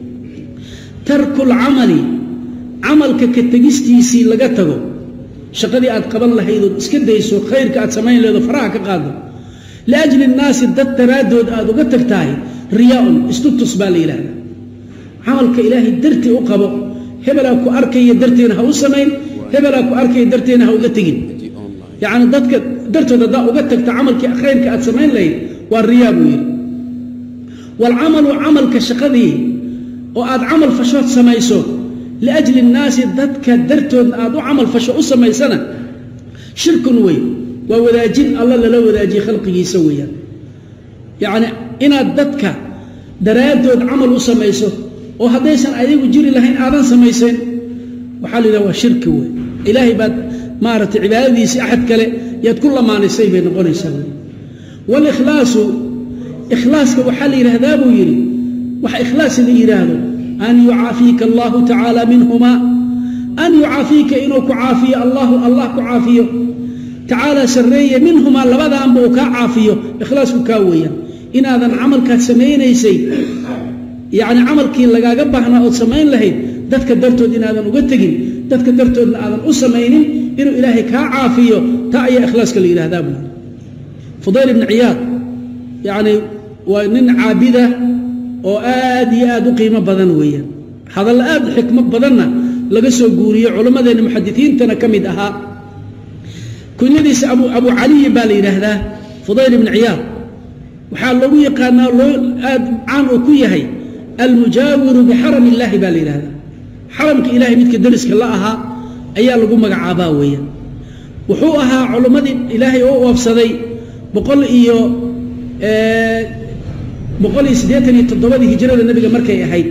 tarkul amali amalka ka tagistiisi laga tago shaqadii aad qaban lahayd iska dayso khayrka aad sameyn leedo faraha ka qaado laajli الناس dad taraadod aad uga tagtahay riyaa istutus baa leeyahay amalka ilaahi darti u qabo hebela ku arkay darteena ha u sameyn hebela ku arkay darteena ha uga tagin yaani dadka dartooda da uga tagta amalka khayrka aad sameyn leeyahay waa riyaa buu yiri wal amalu amalka shaqadii oo aad amal fashood samayso لاجل الناس ذاتك درتون ادو عمل فشو سميسنا شرك وي ووداجين الله لا وداجي خلقه يسويا يعني ان ذاتك درادود عمل سميسو او هديسن ايغو جيري لهين ادان سميسين وحال له شرك وي الهي بعد مارت عبادتي احد كله يد كل ما نسي بين قريسا والاخلاص اخلاصك وحال هذا بو يري وح اخلاص اللي يراده أن يعافيك الله تعالى منهما أن يعافيك إنه كعافية الله كعافيه تعالى سرية منهما لبدا أنبو كعافيه إخلاص كاوية إن هذا العمل كسمين يسي يعني عمل كي لقا قبحنا أو سمين لهي دادك درتو إن هذا نقتقين دادك درتو إن هذا أسمين إنه إلهي كعافيه تأيي إخلاص كالي إله دابه فضيل بن عياض يعني ونن عابدة oo aad iyo aad u qiimo badan weeyaan hadal aad xikmad badanna laga soo guuriyo culimadeena muhaddisiintana kamid aha kunyadiisa abu ali baa la yiraahdaa fudayl ibn iyad waxa lagu yaqaanaa loo aad aan u ku yahay al mujawir bi haram ilaahi baa la yiraahdaa haramka ilaahi midka dariska la aha ayaa lagu magacaabaa weeyaan wuxuu ahaa culimadii ilaahi oo waafsaday boqol iyo 187 hijrada nabiga markay ahayd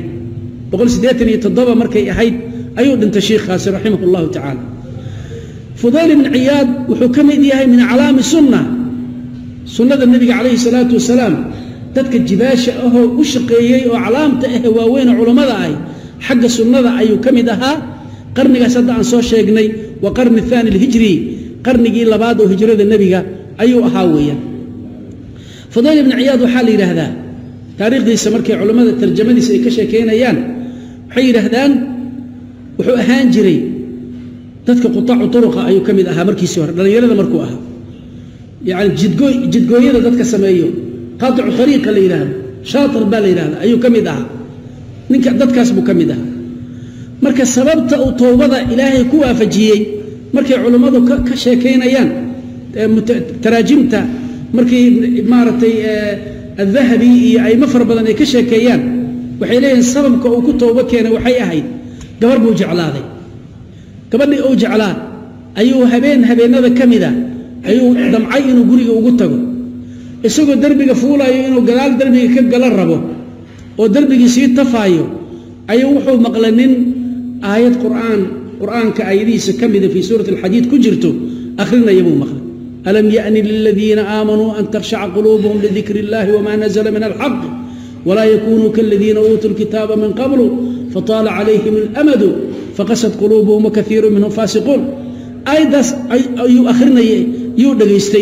187 markay ahayd ayuu dhintay sheekhaas rahimahullahu ta'ala fudayl ibn iyad wuxuu kamid yahay min calaami sunnada nabiga kaleey salaatu wasalaam dadka jibaasha ah oo u shaqeeyay oo calaamta ah waaweyn culimada ay xagga sunnada ayuu kamid ahaa qarniga sadda aan soo sheegnay wa qarni thani hijri qarnigii labaad oo hijrada nabiga ayuu ahaa weeyaan fudayl ibn iyad waxa la yiraahdaa taariikhdiisa markay culimada tarjamadiisa ay ka sheekeynayaan waxay yiraahdaan wuxuu ahaan jiray dadka qutaacu turuqa ayuu kamid ahaa markiisii hore dhalinyarada markuu ahaa yaani jidgooyada dadka sameeyo qat'u tariiqa la yiraahdo shaatir baa la yiraahdo ayuu kamid ahaa ninka dadkaas buu kamid ahaa marka sababta uu toobada ilaahay ku waafajiyay markay culimadu ka sheekeynayaan taraajimta markii maartay الذهبي أي مفر بدن أي كشكيان وحيلين سبب كأوكو توبة كان وحي أهيد قبر بوجع لاذي قبل أوجع لا أيوه هبين هذا كمذا أيوه دمعين وقري وقطعه السوق الدرب قفولا أيوه قلال درب كقل الربو والدرب يصير تفايو أيوه حو مقلنين آية قرآن كأيديس كمذا في سورة الحديد كجرته آخرنا يبو مقلن ألم يأن للذين آمنوا أن تخشع قلوبهم لذكر الله وما نزل من الحق ولا يكونوا كالذين أوتوا الكتاب من قبل فطال عليهم الأمد فقست قلوبهم وكثير منهم فاسقون أيضا آخرنا دغيستي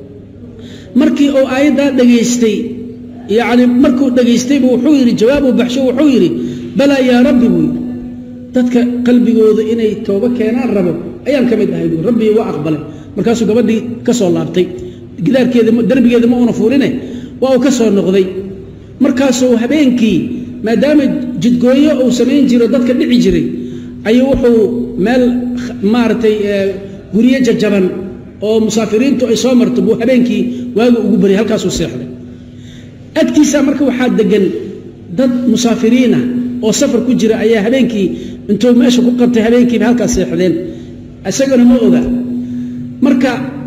مركي أو أيضا دغيستي يعني مركو دغيستي بوحويري جوابه بحشو وحويري بلا يا ربي بويري تدك قلبي قوضي إني توبة كينان ربو أيام كميد أهيدو ربي وأقبله markaasuu gabadhii ka soo laabtay gidaarkeeda darbigeeda ma una fuurine waa uu ka soo noqday markaasuu habeenkii maadaama jidgooyo uu sameyn jiro dadka dhici jiray ayuu wuxuu meel maartay guriye jajaban oo musaafiriintu ay soo marto buu habeenkii waagu ugu bari halkaasuu seexday agtiisa marka waxaa degan dad musaafiriina oo safar ku jira ayaa habeenkii intuu meesha ku qabtay habeenkii halkaas seexdeen asagana ma oga marka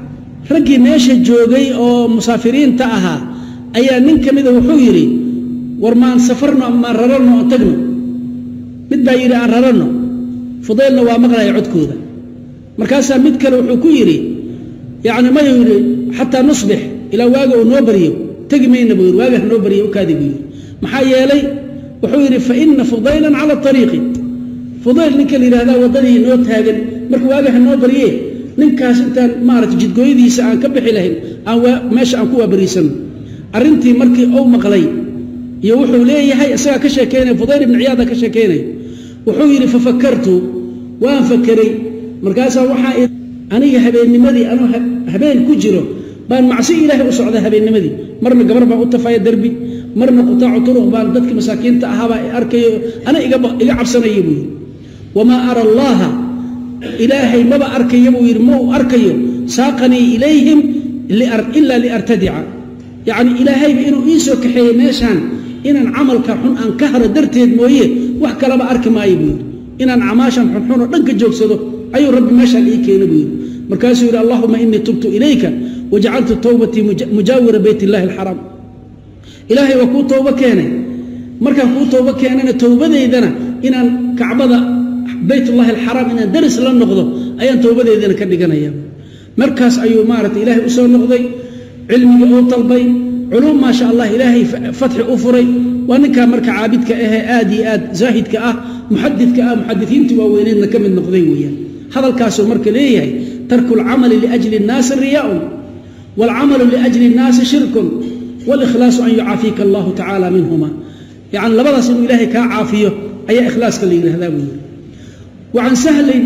raggii meesha joogay oo musaafiriinta ahaa ayaa nin ka mida wuxuu yidhi war maan safarno maan rarano aan tagno mid baa yidhi aan rarano fudaylna waa maqlaya codkooda markaasaa mid kale wuxuu ku yidhi yacni mayuu yidhi xataa nusbix ilaa waaga uu noo baryo tegi mayna buu yidhi waaga ha noo baryo u kaadi buu yidhi maxaa yeelay wuxuu yidhi fa ina fudaylan cala ariiqi fudayl ninka la yidhahdaa waddadii noo taagan marka waaga ha noo barye ninkaas intaan maaragtay jidgooyadiisa aan ka bixi lahayn aan meesha aan ku waabariisano arrintii markii uu maqlay iyo wuxuu leeyahay isagaa ka sheekaynaya fudayl ibn ciyaada ka sheekaynaya wuxuu yidhi fafakartu waan fakeray markaasaa waxaa aniga habeennimadii anuu habeen ku jiro baan macsi ilaahay u socda habeennimadii marna gabar baan u tafaya derbi marna qutaacu turuq baan dadkii masaakiinta ahaabaa arkayo ana iga cabsanaya buu yidhi wamaa ara allaha ilaahay maba arkaya buu yidhi ma uu arkayo saaqanii ilayhim ilaa liartadica yacni ilaahayba inuu ii soo kaxeeyey meeshaan inaan camalka xun aan ka haro darteed mooye wax kalaba arki maayo buu yidhi inaan camaashan xunxun oo dhan ka joogsado ayuu rabbi meeshaan ii keena buu yidhi markaasuu yidhi allahuma inii tubtu ilayka wajacaltu tawbatii mujaawira bayt illaahi alxaraam ilaahay waa kuu toobo keenay markaan kuu toobo keenana towbadeydana inaan kacbada baytullahi alxaraam inaan daris la noqdo ayaan towbadeydana ka dhiganaya markaas ayuu maaragtay ilaahay u soo noqday cilmigii uu talbay culuum maasha allah ilaahay fatxi u furay waa ninkaa marka caabidka ahee aad iyo aad zaahidka ah muxadidka ah muxadisiintii waaweyneedna ka mid noqday weeyaan hadalkaasuu marka leeyahay tarku lcamali liajli nnaasi riyaaun waalcamalu liajli nnaasi shirkun walikhlaasu an yucaafiika allahu tacaala minhuma yacni labadaas inuu ilaahay kaa caafiyo ayaa ikhlaaska la yidhahdaa buu yidhi wacan sahlin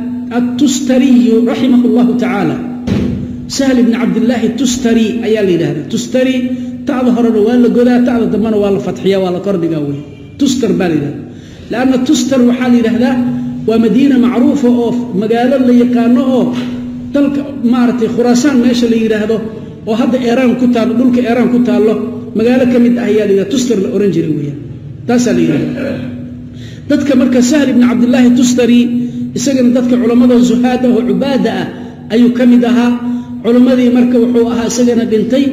atustariyu raximah llahu tacaala sahl ibni cabdillaahi tustari ayaa la yidhahdaa tustari ta'da horena waa la godaa ta'da dambena waa la fatxiya waa la kordhigaa wey tustar baa la yidhahdaa lanna tustar waxaa la yidhaahdaa waa madiina macruufa oo magaalo la yaqaano oo dalka maaragtay khuraasaan meesha la yidhaahdo oo hadda eeraan ku taallo dhulka eeraan ku taallo magaalo ka mid ah ayaa la yidhahda tustar la ohan jiray weeyaan taasaa la yidhahdaa dadka marka sahl ibni cabdillaahi tustari isagana dadka culammada zuhaada oo cubaada ah ayuu ka mid ahaa culimmadii marka wuxuu ahaa isagana dhintay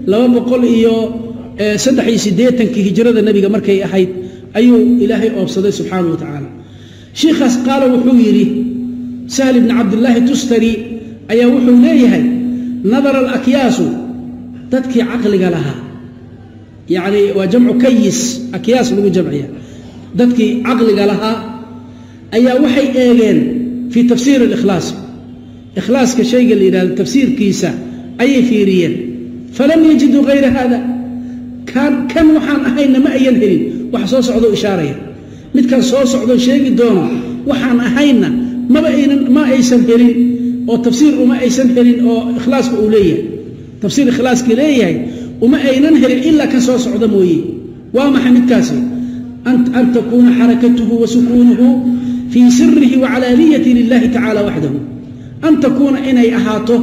283 hijrada nabiga markay ahayd ayuu ilaahay oobsaday subxaanahu wa tacaala shiikhaas qaala wuxuu yidhi sahl ibni cabdillaahi tustari ayaa wuxuu leeyahay nadara alakyaasu dadkii caqliga lahaa yacni waa jamcu kayis akyaas lagu jamciya dadkii caqliga lahaa ayaa waxay eegeen fii tafsiir alikhlaas ikhlaaska shayga la yidhahdo tafsiirkiisa ayay fiiriyeen falam yajiduu hayra haada kan waxaan ahayna ma ayan helin wax soo socdo ishaaraya midkan soo socdo sheegi doono waxaan ahayna ma aysan helin oo tafsiir uma aysan helin oo ikhlaaska uu leeyahay tafsiir ikhlaaska leeyahay uma aynan helin ilaa kan soo socda mooye waa maxay midkaasi an takuuna xarakatuhu wa sukuunuhu fii sirihi wa calaaniyati lilahi tacaala waxdahu an takuuna inay ahaato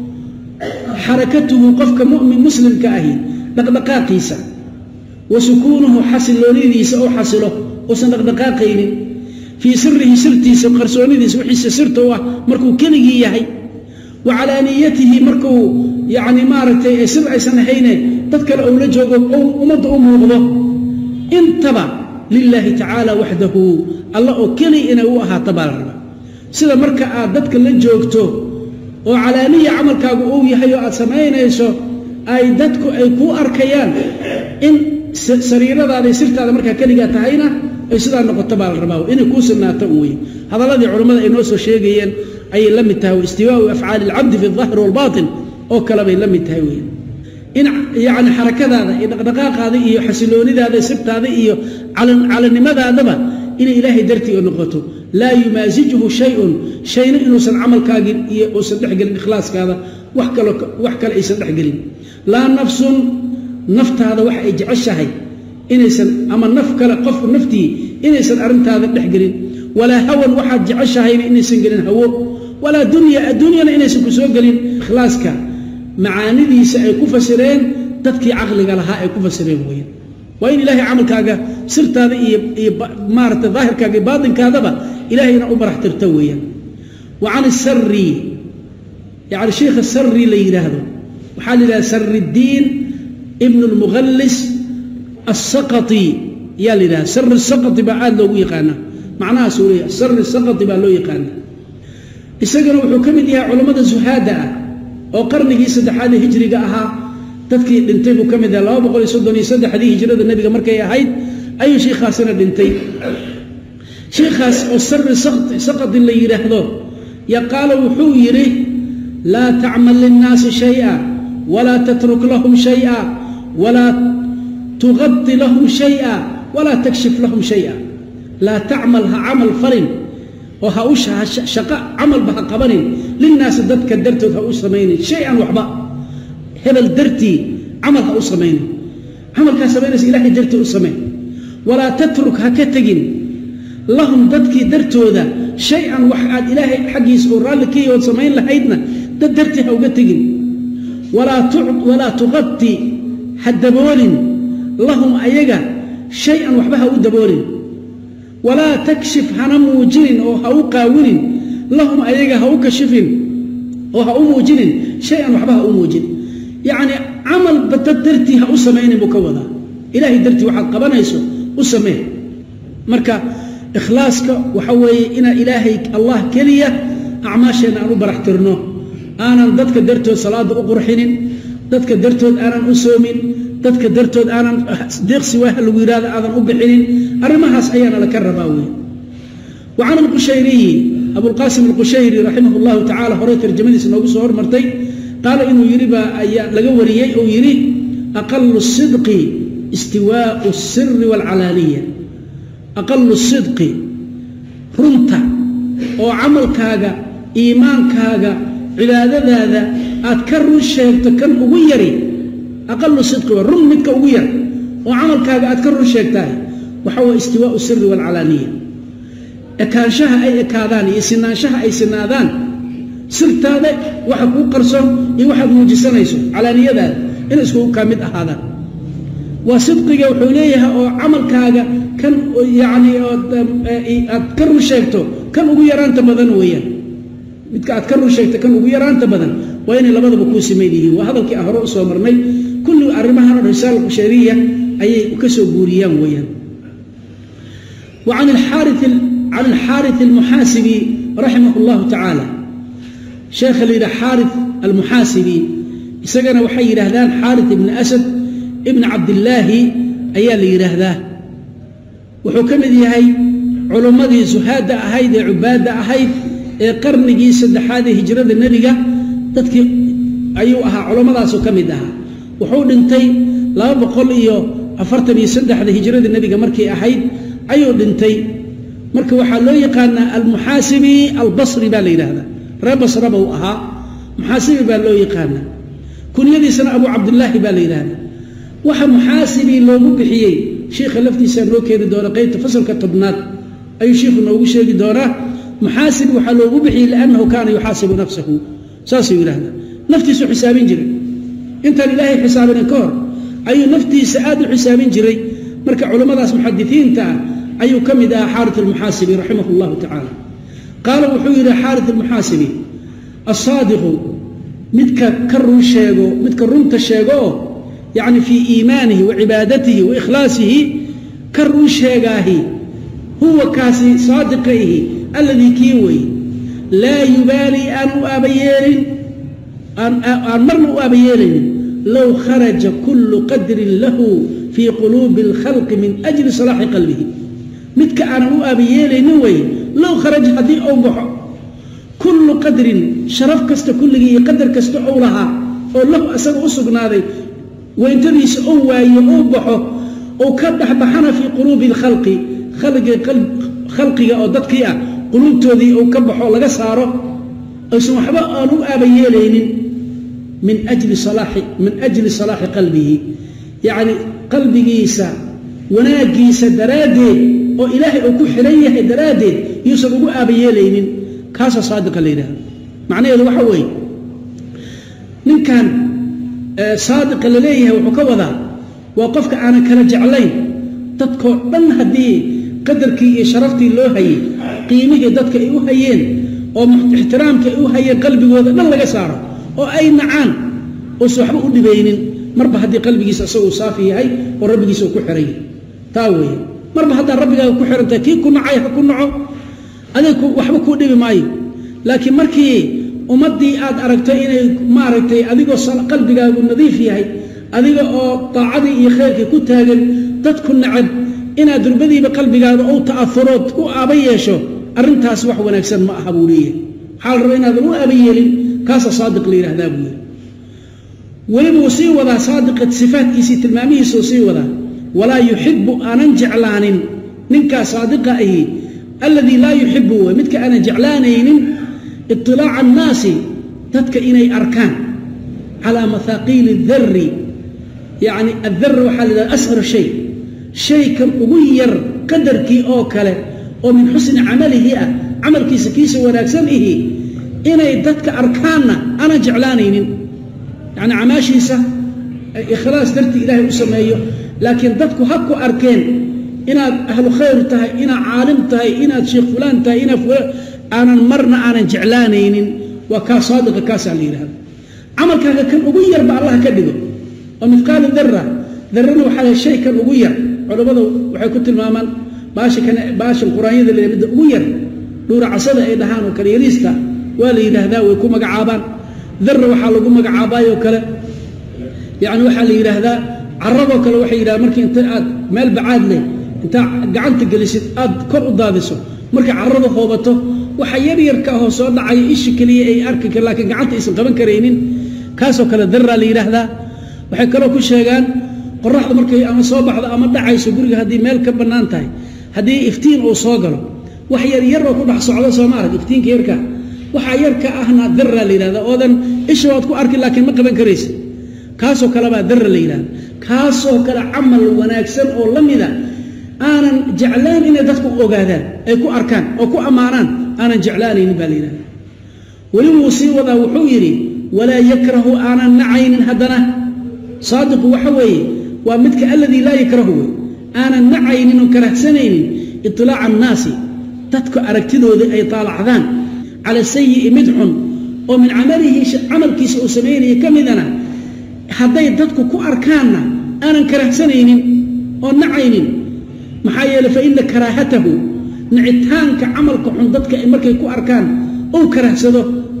xarakatuhu qofka mu'min muslimka ahi dhaqdhaqaaqiisa wa sukuunuhu xasiloonidiisa oo xasilo uusan dhaqdhaqaaqaynin fii sirihi sirtiisa qarsoonidiisa wixiisa sirta u ah markuu keligii yahay wa calaaniyatihi markuu yacni maaragtay sir aysan ahayne dad kale uu la joogo ou ummadda u muuqdo intaba lilaahi tacaala waxdahu alla oo keliya inay u ahaato baa la rabaa sida marka aad dadka la joogto oo calaaniya camalkaagu uu yahay oo aad samaynayso ay dadku ay kuu arkayaan in sariiradaada iyo sirtaada markaa keligaa tahayna ay sidaa noqoto baa la rabaa inay kuu sugnaato un wey hadalladii culammada ay noo soo sheegayeen ayay la mid tahay istiwaau afcaali alcabdi fi aldaahir waalbaatin oo kale bay la mid tahay wey in yacni xarakadaada iyo dhaqdhaqaaqaada iyo xasiloonidaada sirtaada iyo calanimadaadaba inay ilaahay dartii noqoto laa yumaasijuhu shayun shayna inuusan camalkaagin iyo uusan dhexgelin ikhlaaskaada wax kale aysan dhexgelin laa nafsun naftaada wax ay jeceshahay inaysan ama naf kale qofku naftii inaysan arrintaada dhexgelin walaa hawan waxaad jeceshahayna inaysan gelin hawo walaa dunya adduunyana inaysan ku soo gelin ikhlaaska macaanidiisa ay ku fasireen dadkii caqliga lahaa ay ku fasireen weeyaan waa in ilaahay camalkaaga sirtaada iyo maaragtay daahirkaaga iyo baatinkaadaba ilaahayna u barax tirta weeyaan wa can isari يعني شيخ السري ليراهدو وحال إلى سر الدين ابن المغلس السقطي يا لله سر السقطي بعد لو يقانا معناها سوريا سر السقطي بعد لو يقانا isagana wuxuu kamid yahay culimada zuhaada oo qarnigii saddexaad hijriga ahaa dadkii dhintay buu kamid yahay 233 hijrada nabiga markay ahayd ayuu sheekhaasina dhintay sheekhaas oo sar saqad la yiraahdo ya qaalo wuxuu yiri la ta'mal lin-nas shay'a wala tatruk lahum shay'a wala tughatti lahum shay'a wala takshif lahum shay'a la ta'malha 'amal falin وهاوش شقاء عمل بها قبرين للناس دتك درتو هاوش سميني شيئا وحبا هبل درتي عمل هاوش سميني عمل كاسميني إلهي درتي أسمين ولا تترك هكتجين لهم دتك درتو ذا شيئا وحاد إلهي حقي سوران لكي وسمين لهيدنا درتي هاوجتجين ولا تغطي حد بولين لهم أيجا شيئا وحبها ودبولين ولا تكشف هنم وجن أو هوقا ولن لهم أيجا هوقا شفن أو هوم وجن شيئا وحبها أم وجن يعني عمل بتدرتي هأسمين مكوضة إلهي درتي وحد قبنا يسوع أسمين مركا إخلاصك وحوي إن إلهي الله كلية أعماشنا أنا برحترنه أنا ضدك درتو صلاة أقرحين ضدك درتو أنا أسومين ضدك درتو أنا ديق سواه الويراد أنا أبحين أرمها سيانا لكرباوي وعن القشيري أبو القاسم القشيري رحمه الله تعالى هريت الجميل سنوب صور مرتين قال إنه يريبا لقوري أو يري أقل الصدق استواء السر والعلانية أقل الصدق رمتا أو عمل كاغا إيمان كاغا عبادة هذا أتكرر الشيء تكن أغيري أقل الصدق ورمتك أغير وعمل كاغا أتكرر الشيء تاهي وحوى استواء السر والعلانية أكانشها أي أكادان يسنانشها أي سنادان سرت هذا واحد قرصه واحد موجسنا يسوع علانية ذا إن اسمه كامد هذا وصدقك وحوليها أو عمل كاجا كان يعني أتكرر شيءته كان ويران تبذن ويا أتكرر شيءته كان ويران تبذن وين لبض بكوس ميله وهذا كأهرؤ سومرني كل أرمها الرسالة البشرية أي كسو بوريان ويا وعن الحارث المحاسبي رحمه الله تعالى شيخ اللي حارث المحاسبي سجن وحي رهدان حارث بن أسد ابن عبد الله أيال اللي رهداه وحكم ذي هاي علماء زهاد أهيد عبادة أهيد قرن جيسد هذه هجرة النبي تذكي أيوها علماء ذا سكم ذها وحول انتي لا بقول إياه أفرتني سد هذه هجرة النبي مركي أهيد أيو دنتي مركو وحلو يقانا المحاسبي البصري بالي هذا ربص ربو أها محاسبي بالو يقانا كن يدي سنة أبو عبد الله بالي هذا وحا محاسبي لو مبحيي شيخ لفتي سنو كيري دورة قيت فصل كتبنات أي شيخ نوغو شيخ دورة محاسبي وحلو مبحيي لأنه كان يحاسب نفسه ساسي هذا نفتي سو حسابين جري انت لله حسابنا كور أي نفتي سعاد حسابين جري مركا علماء ناس محدثين تعال أي كم إذا حارث المحاسبي رحمه الله تعالى قال وحير حارث المحاسبي الصادق متك كرر الشيغو متك رمت الشيغو يعني في إيمانه وعبادته وإخلاصه كرر الشيغاهي هو كاسي صادقه الذي كيوي لا يبالي أن أبيال أن مرن أبيال لو خرج كل قدر له في قلوب الخلق من أجل صلاح قلبه متك أنا أبيالي نوي لو خرج هذه أو بحر كل قدر شرف كست كل قدر كست أولها أو له أسر أسقنا ذي وينتبس أوى يوبحه أو كبح بحنا في قلوب الخلق خلقي أو ضدقيا قلوب تذي أو كبحه لقى صاره اسمه حبا أنو أبيالين من أجل صلاح قلبه يعني قلبي جيسا وناجيسا درادي أو إلهي أو كحريه درادي يوسف أبو أبيالين كاسا صادق لنا معناه هذا وحوي من كان صادق لليه وحكوذا وقفك أنا كرجع علي تذكر من هذه قدرك شرفتي الله هي قيمه ضدك إيوهيين oo ixtiraamka u hayeen qalbigooda dhan laga saaro oo ay nacaan oo waxba u dhibaynin marba haddii qalbigiisa isagu saafi yahay oo rabbigiisa ku xiray taa weeye marba hadda rabbigaaga ku xirantahay kii ku nacay ha ku naco adiga waxba ku dhibi maayo laakiin markii ummadii aad aragtay inay maaragtay adigoo qalbigaagu nadiif yahay adiga oo taacadii iyo khayrkii ku taagan dadku nacab inaad durbadiiba qalbigaaga uu ta'afurood u aba yeesho arrintaas wax wanaagsan ma aha buu leeyahay waxaa la rabaa inaadan u aba yeelin kaasa saadiq la yidhaahdaa buu yidhi weliba uu sii wadaa saadiqa sifaadkiisii tilmaamihiisa uu sii wadaa walaa yuxibu aanan jeclaanin ninkaa saadiqa ahi alladii laa yuxibu way midka aanan jeclaanaynin iطilaaca annaasi dadka inay arkaan calaa mahaaqiili اdarri yacni addar waxaa la yidhaha ashar shay kan ugu yar qadarkii oo kale oo min xusni camalihi ah camalkiisa kiisa wanaagsan ihi inay dadka arkaanna aanan jeclaanaynin yacni camaashiisa ikhlaas dartii ilaahay u sameeyo laakiin dadku ha ku arkeen inaad ahlu khayr tahay inaad caalim tahay inaad sheekh fulaan tahay inaad aanan marna aanan jeclaanaynin waa kaa saadiqa kaasaa la yidhahda camalkaaga kan ugu yarba allah ka dhigo oo mithqaalu darrana waxaa la shay kan ugu yar culammadu waxay ku tilmaamaan baashan quraanyada la midda ugu yar dhuuracasada ay dhahaan oo kale yariista waa la yidhaahdaa way ku magacaabaan darra waxaa lagu magacaabaayoo kale yacni waxaa la yidhaahdaa carradoo kale waxay yidhahdaan markii inta aad meel bacaad leh intaa gacanta gelisid aad kor u daadiso markay carrada hoobato waxa yaryarka ahoo soo dhacaya ishi keliya ay arki kar laakiin gacanta aysan qaban karaynin kaasoo kale darraa la yidhaahdaa waxay kaloo ku sheegaan qoraxda markay ama soo baxdo ama dhacayso guriga haddii meel ka bannaan tahay haddii iftiin uu soo galo wax yaryaroo ku dhex socdo sooma arag iftiinka yarka waxaa yarka ahna darraa la yidhahdaa oodan isha waad ku arki laakiin ma qaban karaysa kaasoo kale baa darra la yidhahda kaasoo kale camal wanaagsan oo la mida aanan jeclaan inay dadku ogaadaan ay ku arkaan oo ku ammaanaan aanan jeclaanaynin baa la yidhahda weliba uu sii wadaa wuxuu yidhi walaa yakrahu aanan nacaynin haddana saadiqu waxa weeye waa midka alladii laa yakrahu wey aanan nacaynin oo karahsanaynin iطilaaca annaasi dadka aragtidooda ay taalacdaan cala sayi'i mid xun oo min camalihi camalkiisa uu samaynaya ka midana hadday dadku ku arkaanna aanan karahsanaynin oo nacaynin maxaa yeeley fa ina karaahatahu nicitaanka camalka xun dadka markay ku arkaan ou karahsado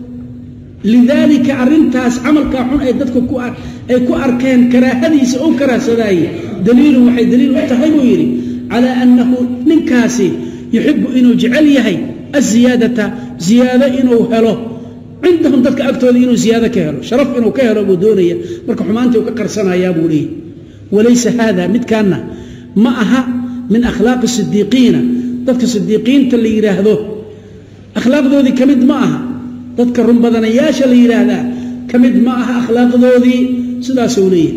lidaalika arrintaas camalkaa xun ay dadku ay ku arkeen karaahadiisa ou karahsadaaye daliilun waxay daliil u tahay buu yidhi calaa annahu ninkaasi yuxibu inuu jecel yahay aziyaadata ziyaado inuu helo cindahum dadka agtooda inuu ziyaado ka helo sharaf inuu ka helo buu doonaya marka xumaantii uu ka qarsanayaa buu leeyahy walaysa haada midkaanna ma aha min akhlaaqi sidiiqiina dadka sidiiqiinta la yidhaahdo akhlaaqdoodii ka mid ma aha dadka runbadanayaasha la yidhaahdaa ka mid ma aha akhlaaqdoodii sidaasuu leeyahay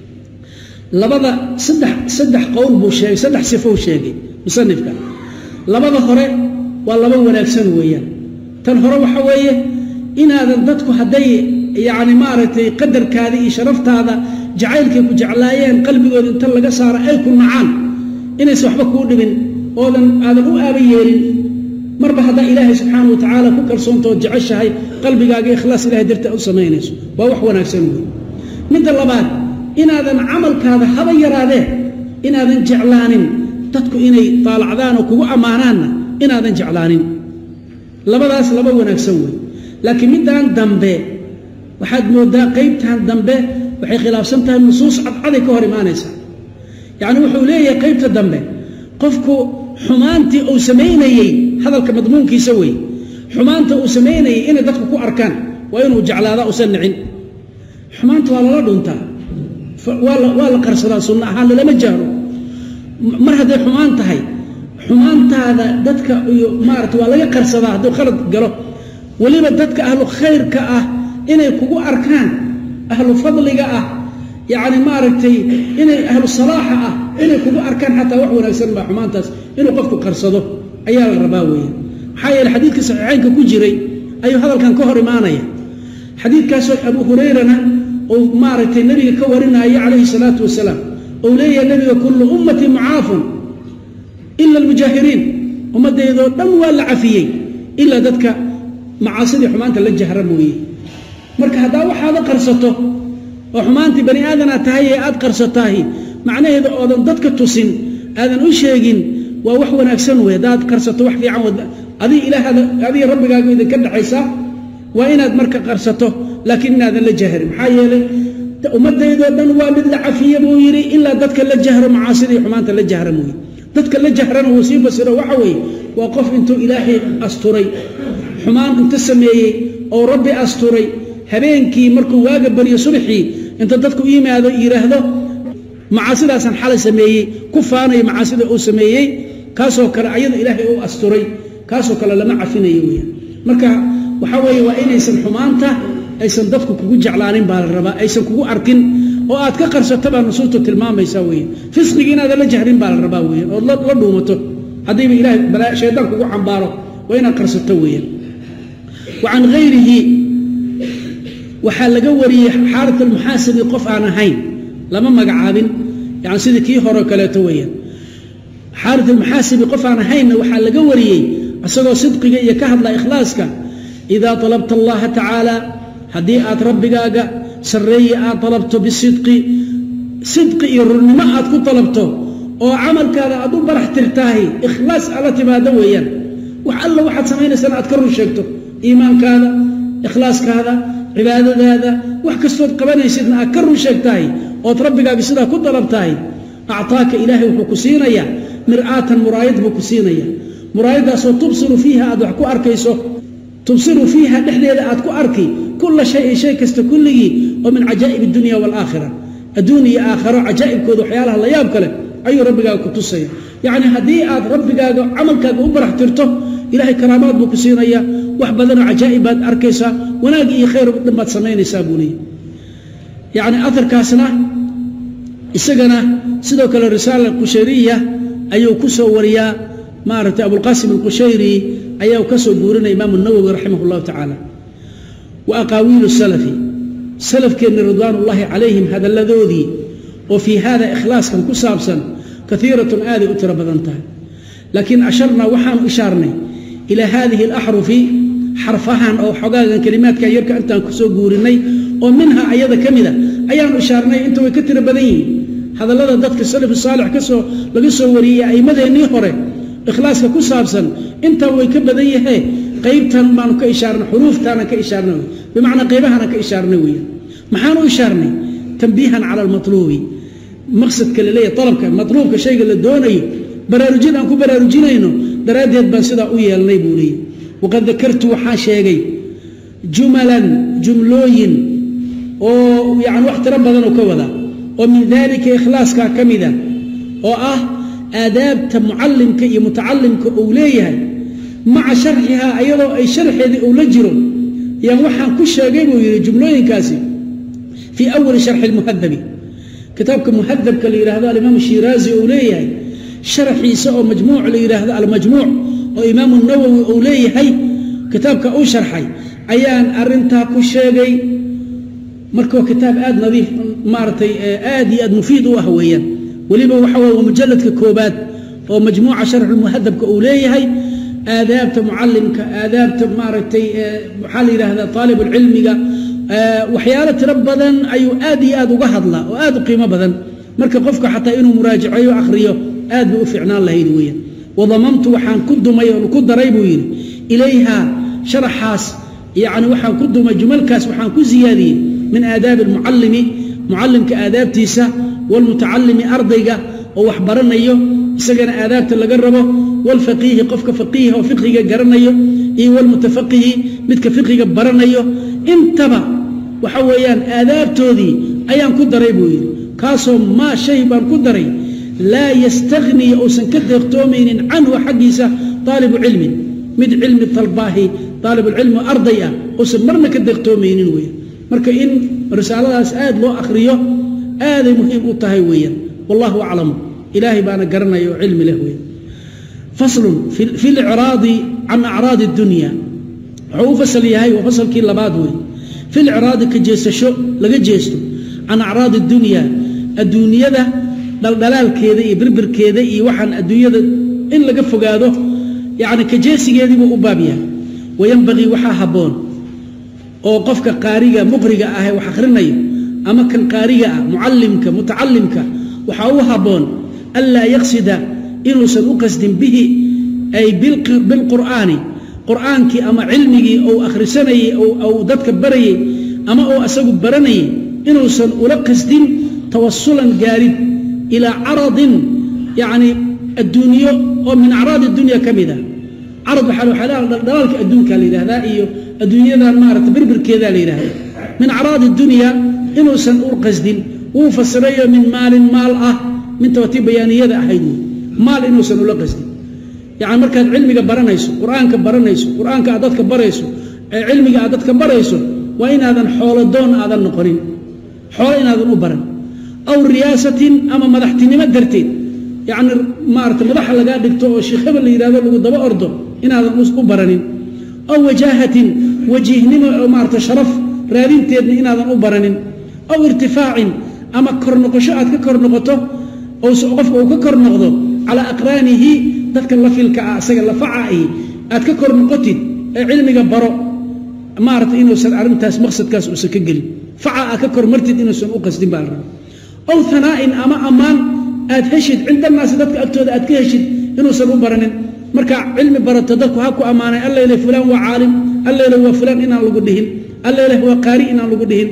labada saddex qowl buu sheegay saddex sifou sheegay musanifka labada hore waa laba wanaagsan weeyaan tan hore waxa weeye inaadan dadku hadday yacni maaragtay qadarkaada iyo sharaftaada jacaylkay ku jeclaayeen qalbigooda inta laga saaro ay ku nacaan inaysan waxba kuu dhibin aadan u aaba yeelin marba haddaa ilaahay subxaana wa tacaala ku kalsoontood jeceshahay qalbigaaga ikhlaas ilahay darta u samaynayso waa wax wanaagsan wey midda labaad inaadan camalkaada haba yaraadee inaadan jeclaanin dadku inay taalacdaan oo kugu ammaanaanna inaadan jeclaanin labadaas laba wanaagsan wey laakiin middaan dambe waxaad mooddaa qaybtan dambe waxay khilaafsan tahay nusuus cadcaday ka hor imaanaysa yacni wuxuu leeyahay qaybta dambe qofku xumaantii uu samaynayey hadalka madmuunkiisa wey xumaanta uu samaynayey inay dadku ku arkaan waa inuu jeclaadaa usan nicin xumaanta waa lala dhuntaa waa la qarsadaa sunno ahaan lalama jahro mar hadday xumaan tahay xumaantaada dadka iyo maarata waa laga qarsadaa hadduu khalad galo weliba dadka ahlu khayrka ah inay kugu arkaan ahlu fadliga ah yacni maaragtay inay ahlu salaaxa ah inay kugu arkaan xataa wax wanaagsan baa xumaantaas inuu qofku qarsado ayaa la rabaa weeye maxaa yeele xadiidka saxiixaynka ku jiray ayuu hadalkan ka hor imaanaya xadiidkaasoo abu hurayrana uu maaragtay nebiga ka warinaya calayhi salaatu wasalaam ou leeyahay nebiga kullu ummatii mucaafun ila almujaahiriin ummaddeedoo dhan waa la cafiyey ilaa dadka macaasidii xumaanta la jahra mooye marka haddaa waxaada qarsato oo xumaantii bani aadana tahay ee aad qarsataahi macnaheedu oodan dadka tusin aadan u sheegin waa wax wanaagsan wey haddaad qarsato wax fiican adiga rabbigaaga idinka dhaxaysa waa inaad marka qarsato laakiin inaadan la jahrin maxaa yeelay ummaddaydoo dhan waa mid la cafiye buu yidhi ilaa dadka la jahro macaasidii xumaanta la jahra mooye dadka la jahrana wuu sii fasiro waxa weeye waa qof intuu ilaahay asturay xumaan inta sameeyey oo rabbi asturay habeenkii markuu waaga baryo subaxii inta dadku u yimaado yidhaahdo macaasidaasaan xalay sameeyey ku faanayo macaasida uu sameeyey kaasoo kale ayada ilaahay u asturay kaasoo kale lama cafinayo weyaan marka waxaa weeye waa inaysan xumaanta aysan dadku kugu jeclaanin baa la rabaa aysan kugu arkin oo aad ka qarsato baa nusuustu tilmaamaysaa weyan fisqigi inaadan la jahrin baa la rabaa weyan ood la dhuumato haddiiba ilaahay shaydaan kugu cambaaro waa inaad qarsato weyan wa can hayrihi waxaa laga wariyey xaarat almuxaasibi qof aan ahayn lama magacaabin yani sidii kii hore kaleeto weeyaan xaarat almuxaasibi qof aan ahaynna waxaa laga wariyey isagoo sidqiga iyo ka hadla ikhlaaska idaa talabta allaha tacaala haddii aad rabbigaaga sarreeye aad dalabto bisidqi iyo rurnimo aad ku dalabto oo camalkaada aad u barax tirtahay ikhlaas alla timaado weeyaan wax alla waxaad samaynaysana aad ka run sheegto iimaankaada ikhlaaskaada cibaadadaada wax kastood qabanaysidna aad ka run sheegtahay ood rabbigaaga sidaa ku dalabtahay actaaka ilaahay wuxuu ku siinayaa mir'aatan muraayad buu ku siinayaa muraayadaasoo tubsiru fiiha aad wax ku arkayso tubsiru fiiha dhexdeeda aad ku arki kulla shayin shay kasta kulligii oo min cajaa'ib addunya waalaakhira adduun iyo aakharo cajaa'ibkooda waxyaalaha la yaab kale ayuu rabbigaaga ku tusaya yacni haddii aad rabbigaaga camalkaaga u barax tirto ilaahay karaamaad buu ku siinayaa wax badanoo cajaa'ib baad arkaysaa wanaag iyo khayr dhan baad samaynaysaa buu leeyahy yacni aharkaasna isagana sidoo kale risaala qushayriya ayuu ku soo wariyaa maaragtay abulqaasim alqushayri ayaa ka soo guurinaya imaamu nawowi raximah اllahu tacaala wa aqaawiilu salafi salafkeenna ridwaanullaahi calayhim hadalladoodii oo fii hada ikhlaaskan ku saabsan kaiiratun aaday u tiro badan tahay laakiin asharnaa waxaanu ishaarnay ilaa haadihi alaxrufi xarfahan oo xogaagan kelimaadka yarka intaan ku soo guurinay oo minha ayada ka mida ayaanu ishaarnay inta way ka tiro badan yihiin hadallada dadka salafu saalix laga soo wariyey a'immadeennii hore ikhlaaska ku saabsan intaa way ka badan yahee qaybtan baanu ka ishaarnay xuruuftaana ka ishaarnay bimacnaa qaybahana ka ishaarnay weeyaan maxaanu ishaarnay tanbiihan cala almatluubi maqsadka la leeyahay talabka matluubka shayga la doonayo baraarujin aan ku baraarujinayno daraaddeed baan sidaa u yeelnay buu leeyahy waqad dakartu waxaan sheegay jumalan jumlooyin oo yani wax tiro badanoo ka wada oo min daalika ikhlaaskaa ka mida oo ah aadaabta mucallimka iyo mutacalimka uu leeyahay maca sharxihaa ayadoo ay sharxeedii uu la jiro yaan waxaan ku sheegay buu yidhi jumlooyinkaasi fii awali sharxi lmuhadabi kitaabka muhadabka la yidhaahdo alimaamu shiraazi uu leeyahay sharxiisa oo majmuuc la yidhaahdo almajmuuc oo imaamu nawowi uu leeyahay kitaabka uu sharxay ayaan arintaa ku sheegay marka kitaab aad nadiif maaragtay aad iyo aad mufiid u ah weeyaan weliba waxa waa mujalladka koobaad oo majmuuca sharx muhadabka uu leeyahay aadaabta mucallimka aadaabta maaragtay waxaa la yidhaahdaa taalibulcilmiga waxyaalo tiro badan ayuu aad iyo aad uga hadlaa oo aad u qiimo badan marka qofka xataa inuu muraajaceeyo akhriyo aad bay u fiicnaan lahayd weeyaan wadamamtu waxaan ku dumay oo ku daray buu yidhi ilayha sharaxaas yacni waxaan ku dumay jumalkaas waxaan ku siyaadiyey min aadaabi almucallimi mucallimka aadaabtiisa waalmutacallimi ardayga oo wax baranayo isagana aadaabta laga rabo waalfaqiihi qofka faqiiha oo fiqhiga garanayo iyo waalmutafaqihi midka fiqhiga baranayo intaba waxa weeyaan aadaabtoodii ayaan ku daray buu yidhi kaasoo maa shay baan ku daray laa yastaghnii uusan ka deeqtoomaynin canhu xaggiisa taalibu cilmin mid cilmi talbaahi taalibulcilmi arday ah uusan marna ka deeqtoomaynin weeyaan marka in risaaladaas aad loo akhriyo aaday muhiim u tahay weeyaan wallahu aclam ilaahay baana garanaya oo cilmi leh weeyaan faslun fi licraadi can acraadi addunya wuxuu u fasal yahay waa fasalkii labaad wey fi licraadi ka jeesasho laga jeesto can acraadi addunya adduunyada dhaldhalaalkeeda iyo birbirkeeda iyo waxaan adduunyada in laga fogaado yacni ka jeesigeedii buu u baab yahay وينبغي وحا هبون أو قفك قارئة مقرئة وحقرني أما كان قارئة معلمك متعلمك وحاو هبون ألا يقصد إنه سنقصد به أي بالقرآن قرآنك أما علمي أو أخرسني أو دتك بري أما أو أسق برني إنه سنقصد توصلا جارب إلى عرض يعني الدنيا ومن أعراض الدنيا كمذا عرض حلو حلال دلالك الدنيا لهذا الدنيا ذا مارت بربر كذا لهذا من أعراض الدنيا إنه سنقصد وفسرية من مال من توتي بيانية ذا أحيدو مال إنه سنقصد يعني مركز علمك برنيسو قرآنك برنيسو قرآنك عددك بريسو علمك عددك بريسو وإن هذا حول الدون هذا النقرين حول إن هذا الأبرن أو رياسة أما مدحتني ما درتين يعني مارت مدح لقى دكتور الشيخ اللي هذا اللي قدام أرضه إن هذا أبرنين أو وجاهة وجهنين أو مارت شرف رادين تيدني إن هذا أبرنين أو ارتفاع أما كرنقشات ككرنقطه أو سقف أو ككرنقضه على أقرانه ذلك الله في الكعسة الله فعائي أتككر نقطة علمي برو مارت إنه سن أرمتاس مقصد كاس وسكجل فعاء أككر مرتد إنه سن أقصد بارا أو ثناء أما أمان أتهشد عند الناس ذلك أكتود أتكهشد إنه سن أبرنين مركع علمي برا تدك هاكو أمانة الله إله فلان وعالم الله إله هو فلان إنا لقدهن الله إله هو قارئ إنا لقدهن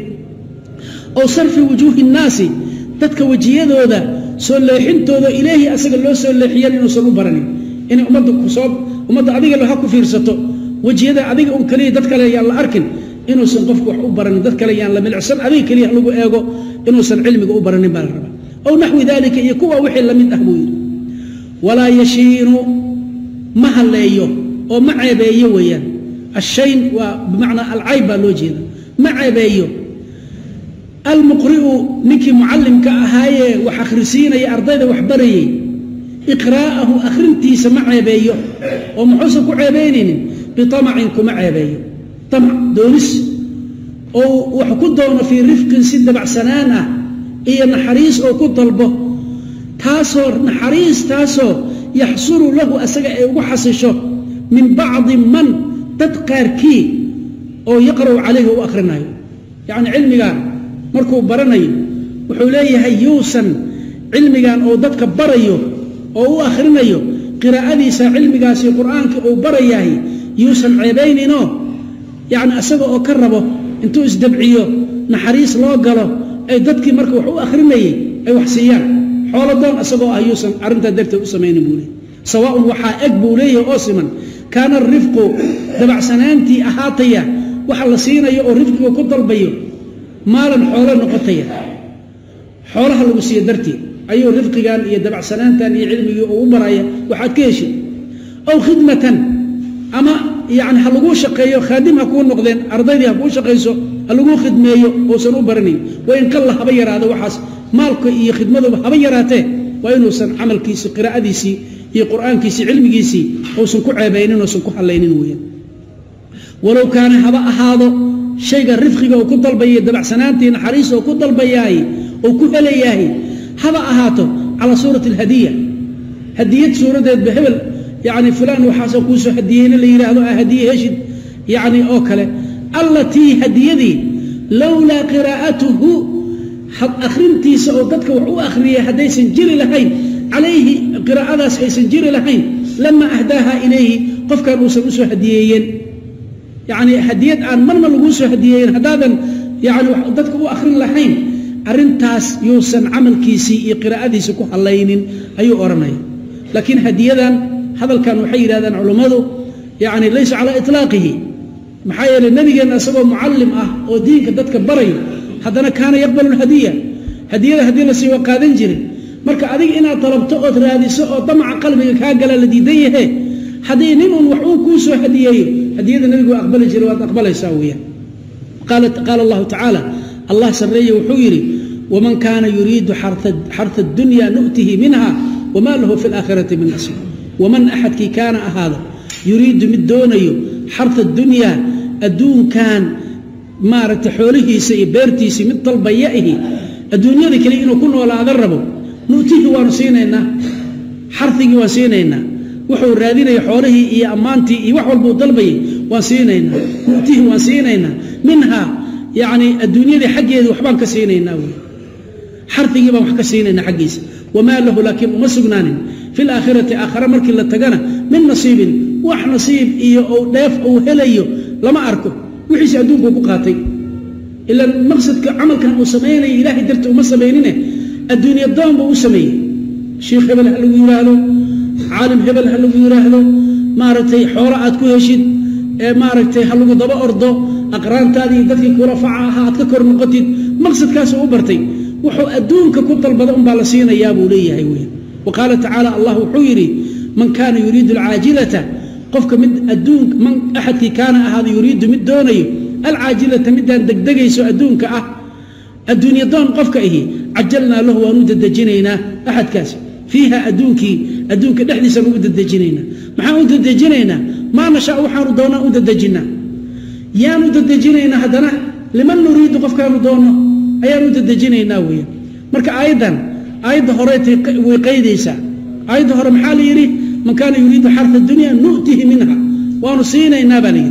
أو صرف وجوه الناس ذلك وجيه ذا سلحين تودا إلهي أسأل الله سلحيان إنه سلو برني إن أمضك صوب أمض عديق الله حكو في رسطه وجه هذا عديق كليه دتك لي الله أركن إنه سنقفك وحب برني دتك لي الله من العسل عديق كليه لو إيجو إنه سن علمك برني بالربا أو نحو ذلك يكوى وحي لمن أهوير ولا يشير محل أيه أو معيب أيه الشين وبمعنى العيب لوجه معيب أيه المقرئ نكي معلم كأهاي وحخرسين يا أرضي وحبري إقراءه أخرنتي سمع عبيه ومحوسك عبينين بطمع كمع عبيه طمع دونس أو وحكود دون في رفق سد بعسنانة إيا نحريس أو كود طلبه تاسور نحريس تاسور يحصر له أسجع وحسشه من بعض من تذكر كي أو يقرأ عليه وأخرناه يعني علمي قال markuu baranayo wuxuu leeyahay yuusan cilmigan oo dadka barayo oo u akhrinayo qiraa'adiisa cilmigaasi quraanka oo barayahay yuusan ceebaynino yaani asaga oo ka rabo intuu isdabciyo naxariis loo galo ay dadkii marka wax u akhrinayay ay wax siiyaan xooladoon asagoo ah yuusan arinta darteed u sameeynin buulay sawaa waxa ag buulay oo siman kana rifqu dabacsanaantii ahaataya waxa la siinayo oo rifqiga ku dalbayo maalan xoolo noqotaya xoolaha lagu siiyo dartii ayuu rifqigan iyo dabacsanaantan iyo cilmiga uu baraya waxaad ka heshay aw khidmatan ama yaani ha lagu shaqeeyo khaadim ha ku noqdeen ardaydii ha ku shaqeyso ha lagu khidmeeyo oo san u baranin way in kala haba yaraado waxaas maalka iyo khidmadu haba yaraatee waa inuu san amalkiisa qiraa'adiisi iyo quraankiisa cilmigiisi oo san ku ceebaynin oo san ku halaynin weeyaan walaw kaana haba ahaado shayga rifqiga oo ku dalbayay dabacsanaantii naxariis oo ku dalbayay oo ku helayahay haba ahaato ala suurati alhadiya hadiyad suuradeed bahbal يعني فلان وحاسب كوسو هديين اللي يراهدو هديه هشد يعني أوكله التي هديدي لولا قراءته أخرنتي سأوقتك وحو أخرية هدي سنجري لهين عليه قراءة سنجري لهين لما أهداها إليه قف كان وسوسو هديين يعني هديت عن من لغوسو هديين هذا يعني ضدك وأخرين لهين أرنتاس يوسن عمل كيسي قراءة سكو حلين أيو أرمي لكن هديدا هذا كان وحير هذا علماء يعني ليس على إطلاقه محايا للنبي أن أصبه معلم ودينك دتك بري هذا كان يقبل الهدية هدية سوى قادن جري مركا أديك إنا طلبته هذه سوء طمع قلبك كاقل الذي ديه هدية نمون وحوم كوسو هدية النبي أقبل جري وأقبل يساوية قال الله تعالى الله سري وحويري ومن كان يريد حرث الدنيا نؤته منها وما له في الآخرة من نصيب ومن أحد كي كان هذا يريد من دونيه حرث الدنيا الدون كان مارت حوله سيبرتي سمت طلبيائه الدنيا ذيك اللي إنه كله ولا أذربه نؤتيه ونسينينا حرثه وسينينا وحو الرادين يحوله إيا أمانتي وحو البو طلبي وسينينا نؤتيه وسينينا منها يعني الدنيا دي حقي وحبان كسينينا حرثي يبا وحكسينينا حقيس وما له لكن ومسقنان في الآخرة آخرة مركي لتقنا من نصيب وح نصيب إيه أو ديف أو هليو لما أركو وحيس أدوك وبقاتي إلا المقصد كعمل كان أسميني إلهي درت ومسمينينه الدنيا الضام بأسمين شيخ هبل هلو يراهلو عالم هبل هلو يراهلو مارتي حوراء كوهشد مارتي هلو ضبا أرضو أقران تادي دفي كورفعها أتذكر نقطين مقصد كاسو أبرتي وحو أدونك كنت البضاء بالسين يا بولي هيوين وقال تعالى الله حيري من كان يريد العاجلة قفك من أدونك من أحد كان هذا يريد من دوني العاجلة مدان دقدقيسو أدونك الدنيا دون قفك إيه عجلنا له ونودد جنينا أحد كاس فيها أدونك نحدث نودد جنينا محا نودد جنينا ما نشاء وحار دونا نودد جنا يا نودد جنينا هدنا لمن نريد قفك دونا أي نودد جنينا ويا مرك أيضا هريت وقيديسا أيضا هر محال يري من كان يريد حرث الدنيا نؤته منها ونصينا نابلين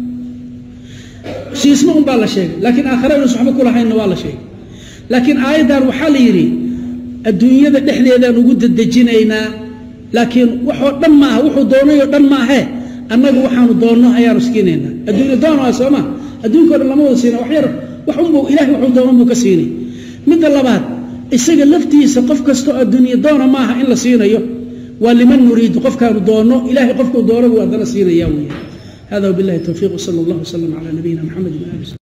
شيء اسمهم بالله شيء لكن آخرين صحبه كلها إنه والله شيء لكن أيضا وحال يري الدنيا ذا نحلي ذا نقود الدجينينا لكن وحو دمها وحو دوني دمها هي أنك وحن دونها يا رسكينينا الدنيا دونها سما الدنيا كل ما موسينا وحير وحمو إلهي وحو دونهم كسيني من اللبات السجل لفتي سقف كستو الدنيا دونا معها إلا سينا يو ولمن نريد قف كانوا دونه إلهي قفكم دونه وأذن سينا يوميا هذا وبالله التوفيق وصلى الله وسلم على نبينا محمد وآله وسلم